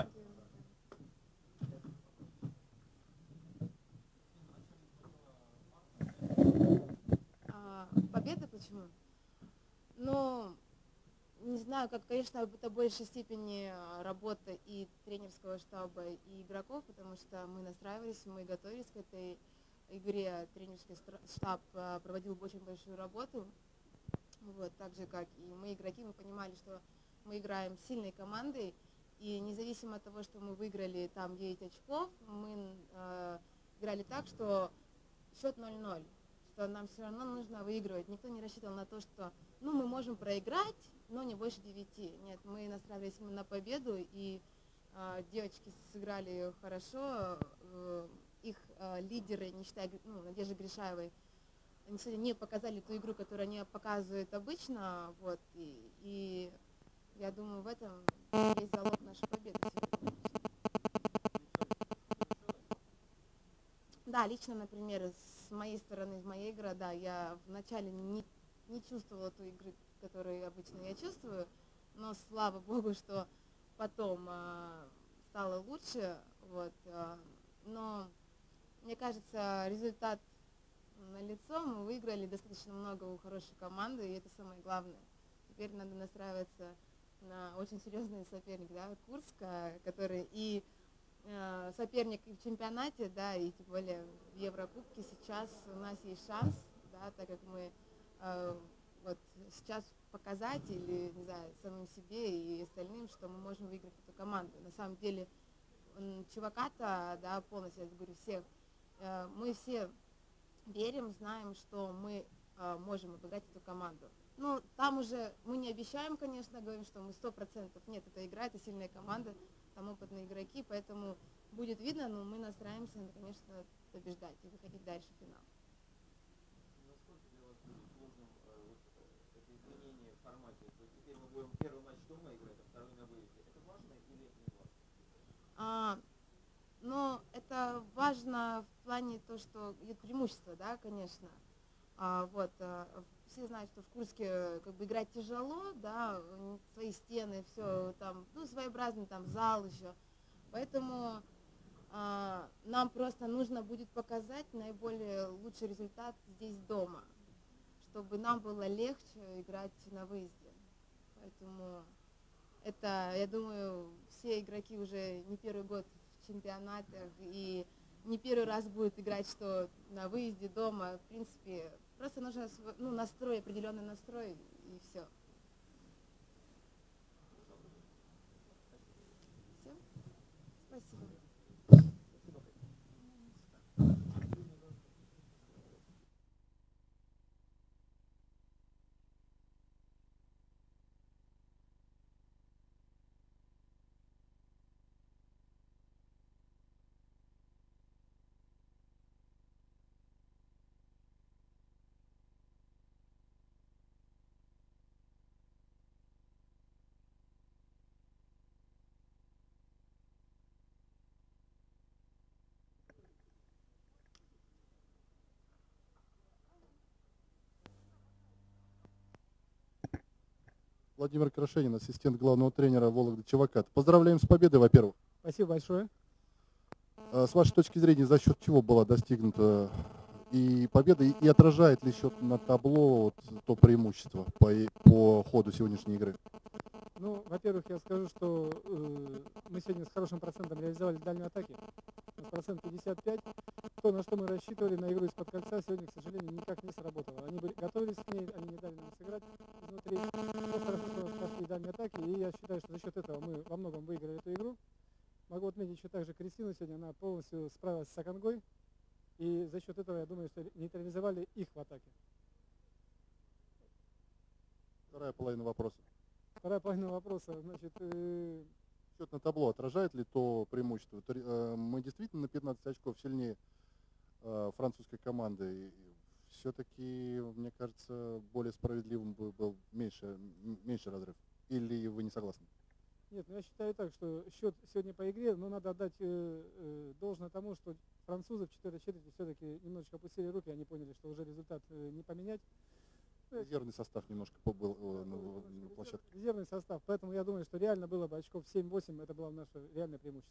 Победа почему? Ну, не знаю, как, конечно, это в большей степени работа и тренерского штаба, и игроков, потому что мы настраивались, мы готовились к этой игре. Тренерский штаб проводил очень большую работу, вот, так же, как и мы, игроки, мы понимали, что мы играем с сильной командой, и независимо от того, что мы выиграли там 9 очков, мы играли так, что счет 0-0. Что нам все равно нужно выигрывать. Никто не рассчитывал на то, что мы можем проиграть, но не больше 9. Нет, мы настраивались именно на победу, и девочки сыграли хорошо. Их лидеры, не считая Надежды Гришаевой, они сегодня не показали ту игру, которую они показывают обычно. Вот, и я думаю, в этом есть залог нашей победы сегодня. Да, лично, например, с моей стороны, из моей игры, да, я вначале не чувствовала ту игру, которую обычно я чувствую, но слава богу, что потом стало лучше, вот, но мне кажется, результат налицо, мы выиграли достаточно много у хорошей команды, и это самое главное. Теперь надо настраиваться на очень серьезный соперник, да, Курск, который и соперник и в чемпионате, да, и тем более в Еврокубке сейчас у нас есть шанс, да, так как мы вот сейчас показать или, не знаю, самим себе и остальным, что мы можем выиграть эту команду. На самом деле Чуваката, да, полностью, я говорю, всех мы все верим, знаем, что мы можем обыграть эту команду. Ну, там уже мы не обещаем, конечно, говорим, что мы 100%. Нет, это игра, это сильная команда, там опытные игроки, поэтому будет видно, но мы настраиваемся, конечно, побеждать и выходить дальше в финал. Насколько для вас будет сложным это изменение в формате? То есть теперь мы будем первый матч дома играть, а второй на выезде. Это важно или это не важно? Но это важно в плане то, что идет преимущество, да, конечно. Все знают, что в Курске как бы играть тяжело, да, свои стены, все там, ну, своеобразный там зал еще. Поэтому нам просто нужно будет показать наиболее лучший результат здесь дома, чтобы нам было легче играть на выезде. Поэтому это, я думаю, все игроки уже не первый год в чемпионатах и не первый раз будут играть, что на выезде дома. В принципе, просто нужно настрой, определенный настрой и все. Все? Спасибо. Владимир Крашенин, ассистент главного тренера Вологды Чевакат. Поздравляем с победой, во-первых. Спасибо большое. С вашей точки зрения, за счет чего была достигнута и победа, и отражает ли счет на табло то преимущество по ходу сегодняшней игры? Ну, во-первых, я скажу, что мы сегодня с хорошим процентом реализовали дальнюю атаки. Процент 55. То, на что мы рассчитывали на игру из-под кольца, сегодня, к сожалению, никак не сработало. Они готовились к ней, они не дали нам сыграть изнутри. Мы хорошо спасли дальние атаки, и я считаю, что за счет этого мы во многом выиграли эту игру. Могу отметить еще также Кристину сегодня, она полностью справилась с Аконгой. И за счет этого, я думаю, что нейтрализовали их в атаке. Вторая половина вопроса. Вторая половина вопроса, значит... Счет на табло отражает ли то преимущество? Мы действительно на 15 очков сильнее французской команды. Все-таки, мне кажется, более справедливым был меньше разрыв. Или вы не согласны? Нет, ну я считаю так, что счет сегодня по игре, но надо отдать должное тому, что французы в четвертой четверти все-таки немножечко опустили руки, они поняли, что уже результат не поменять. Резервный состав немножко побыл на площадке. Резервный состав, поэтому я думаю, что реально было бы очков 7-8, это было наше реальное преимущество.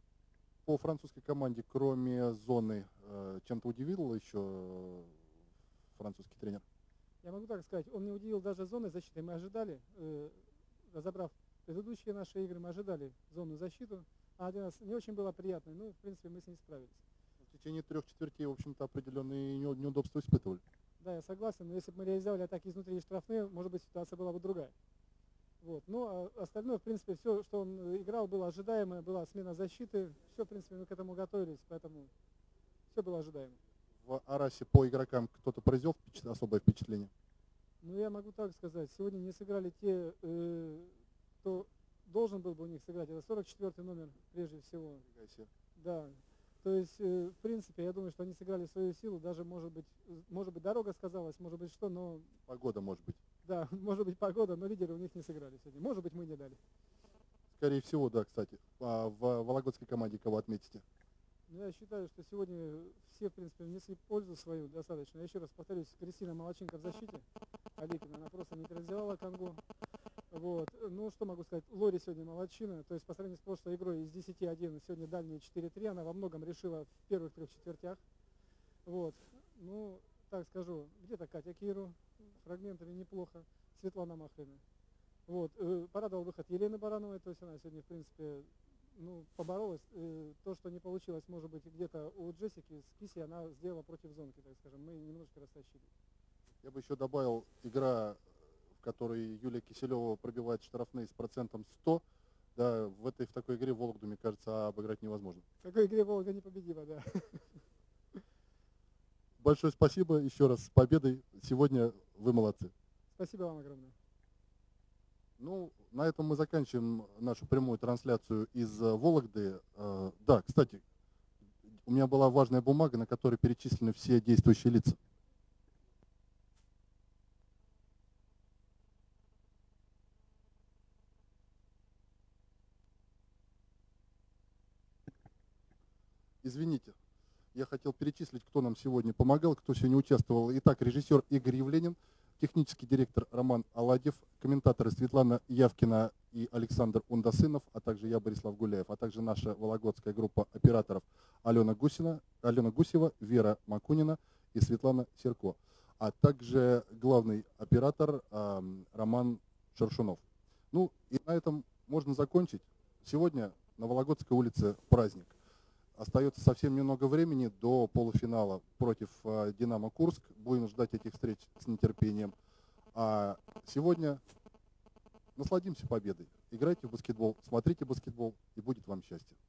По французской команде, кроме зоны, чем-то удивил еще французский тренер? Я могу так сказать, он не удивил даже зоной защиты. Мы ожидали, разобрав предыдущие наши игры, мы ожидали зону защиту. Она для нас не очень была приятной, но в принципе мы с ней справились. В течение 3 четвертей, в общем-то, определенные неудобства испытывали. Да, я согласен, но если бы мы реализовали атаки изнутри и штрафные, может быть, ситуация была бы другая. Вот. Но остальное, в принципе, все, что он играл, было ожидаемое, была смена защиты. Все, в принципе, мы к этому готовились, поэтому все было ожидаемо. В Арасе по игрокам кто-то произвел особое впечатление? Ну, я могу так сказать. Сегодня не сыграли те, кто должен был бы у них сыграть. Это 44-й номер, прежде всего. Да. То есть, в принципе, я думаю, что они сыграли свою силу. Даже, может быть, дорога сказалась, может быть, что, но... Погода, может быть. Да, может быть, погода, но лидеры у них не сыграли сегодня. Может быть, мы не дали. Скорее всего, да, кстати. А в вологодской команде кого отметите? Ну, я считаю, что сегодня все, в принципе, внесли пользу свою достаточно. Я еще раз повторюсь, Кристина Молодченко в защите. Аликина, она просто нейтрализовала Конго. Вот. Ну, что могу сказать, Лори сегодня молодчина. То есть, по сравнению с прошлой игрой из 10-1, сегодня дальние 4-3, она во многом решила в первых 3 четвертях. Вот. Ну, так скажу, где-то Катя Киру, фрагментами неплохо, Светлана Махрина. Вот. Порадовал выход Елены Барановой, то есть она сегодня, в принципе, ну, поборолась. То, что не получилось, может быть, где-то у Джессики с Киси, она сделала против зонки, так скажем. Мы немножко растащили. Я бы еще добавил, игра, в которой Юлия Киселева пробивает штрафные с процентом 100, да, в такой игре Вологду, мне кажется, обыграть невозможно. В такой игре Волга непобедима, да. большое спасибо еще раз с победой. Сегодня вы молодцы. Спасибо вам огромное. Ну, на этом мы заканчиваем нашу прямую трансляцию из Вологды. Да, кстати, у меня была важная бумага, на которой перечислены все действующие лица. Извините, я хотел перечислить, кто нам сегодня помогал, кто сегодня участвовал. Итак, режиссер Игорь Евленин, технический директор Роман Аладьев, комментаторы Светлана Явкина и Александр Ундасынов, а также я, Борислав Гуляев, а также наша вологодская группа операторов Алена Гусева, Вера Макунина и Светлана Серко, а также главный оператор Роман Шершунов. Ну и на этом можно закончить. Сегодня на Вологодской улице праздник. Остается совсем немного времени до полуфинала против «Динамо Курск». Будем ждать этих встреч с нетерпением. А сегодня насладимся победой. Играйте в баскетбол, смотрите баскетбол, и будет вам счастье.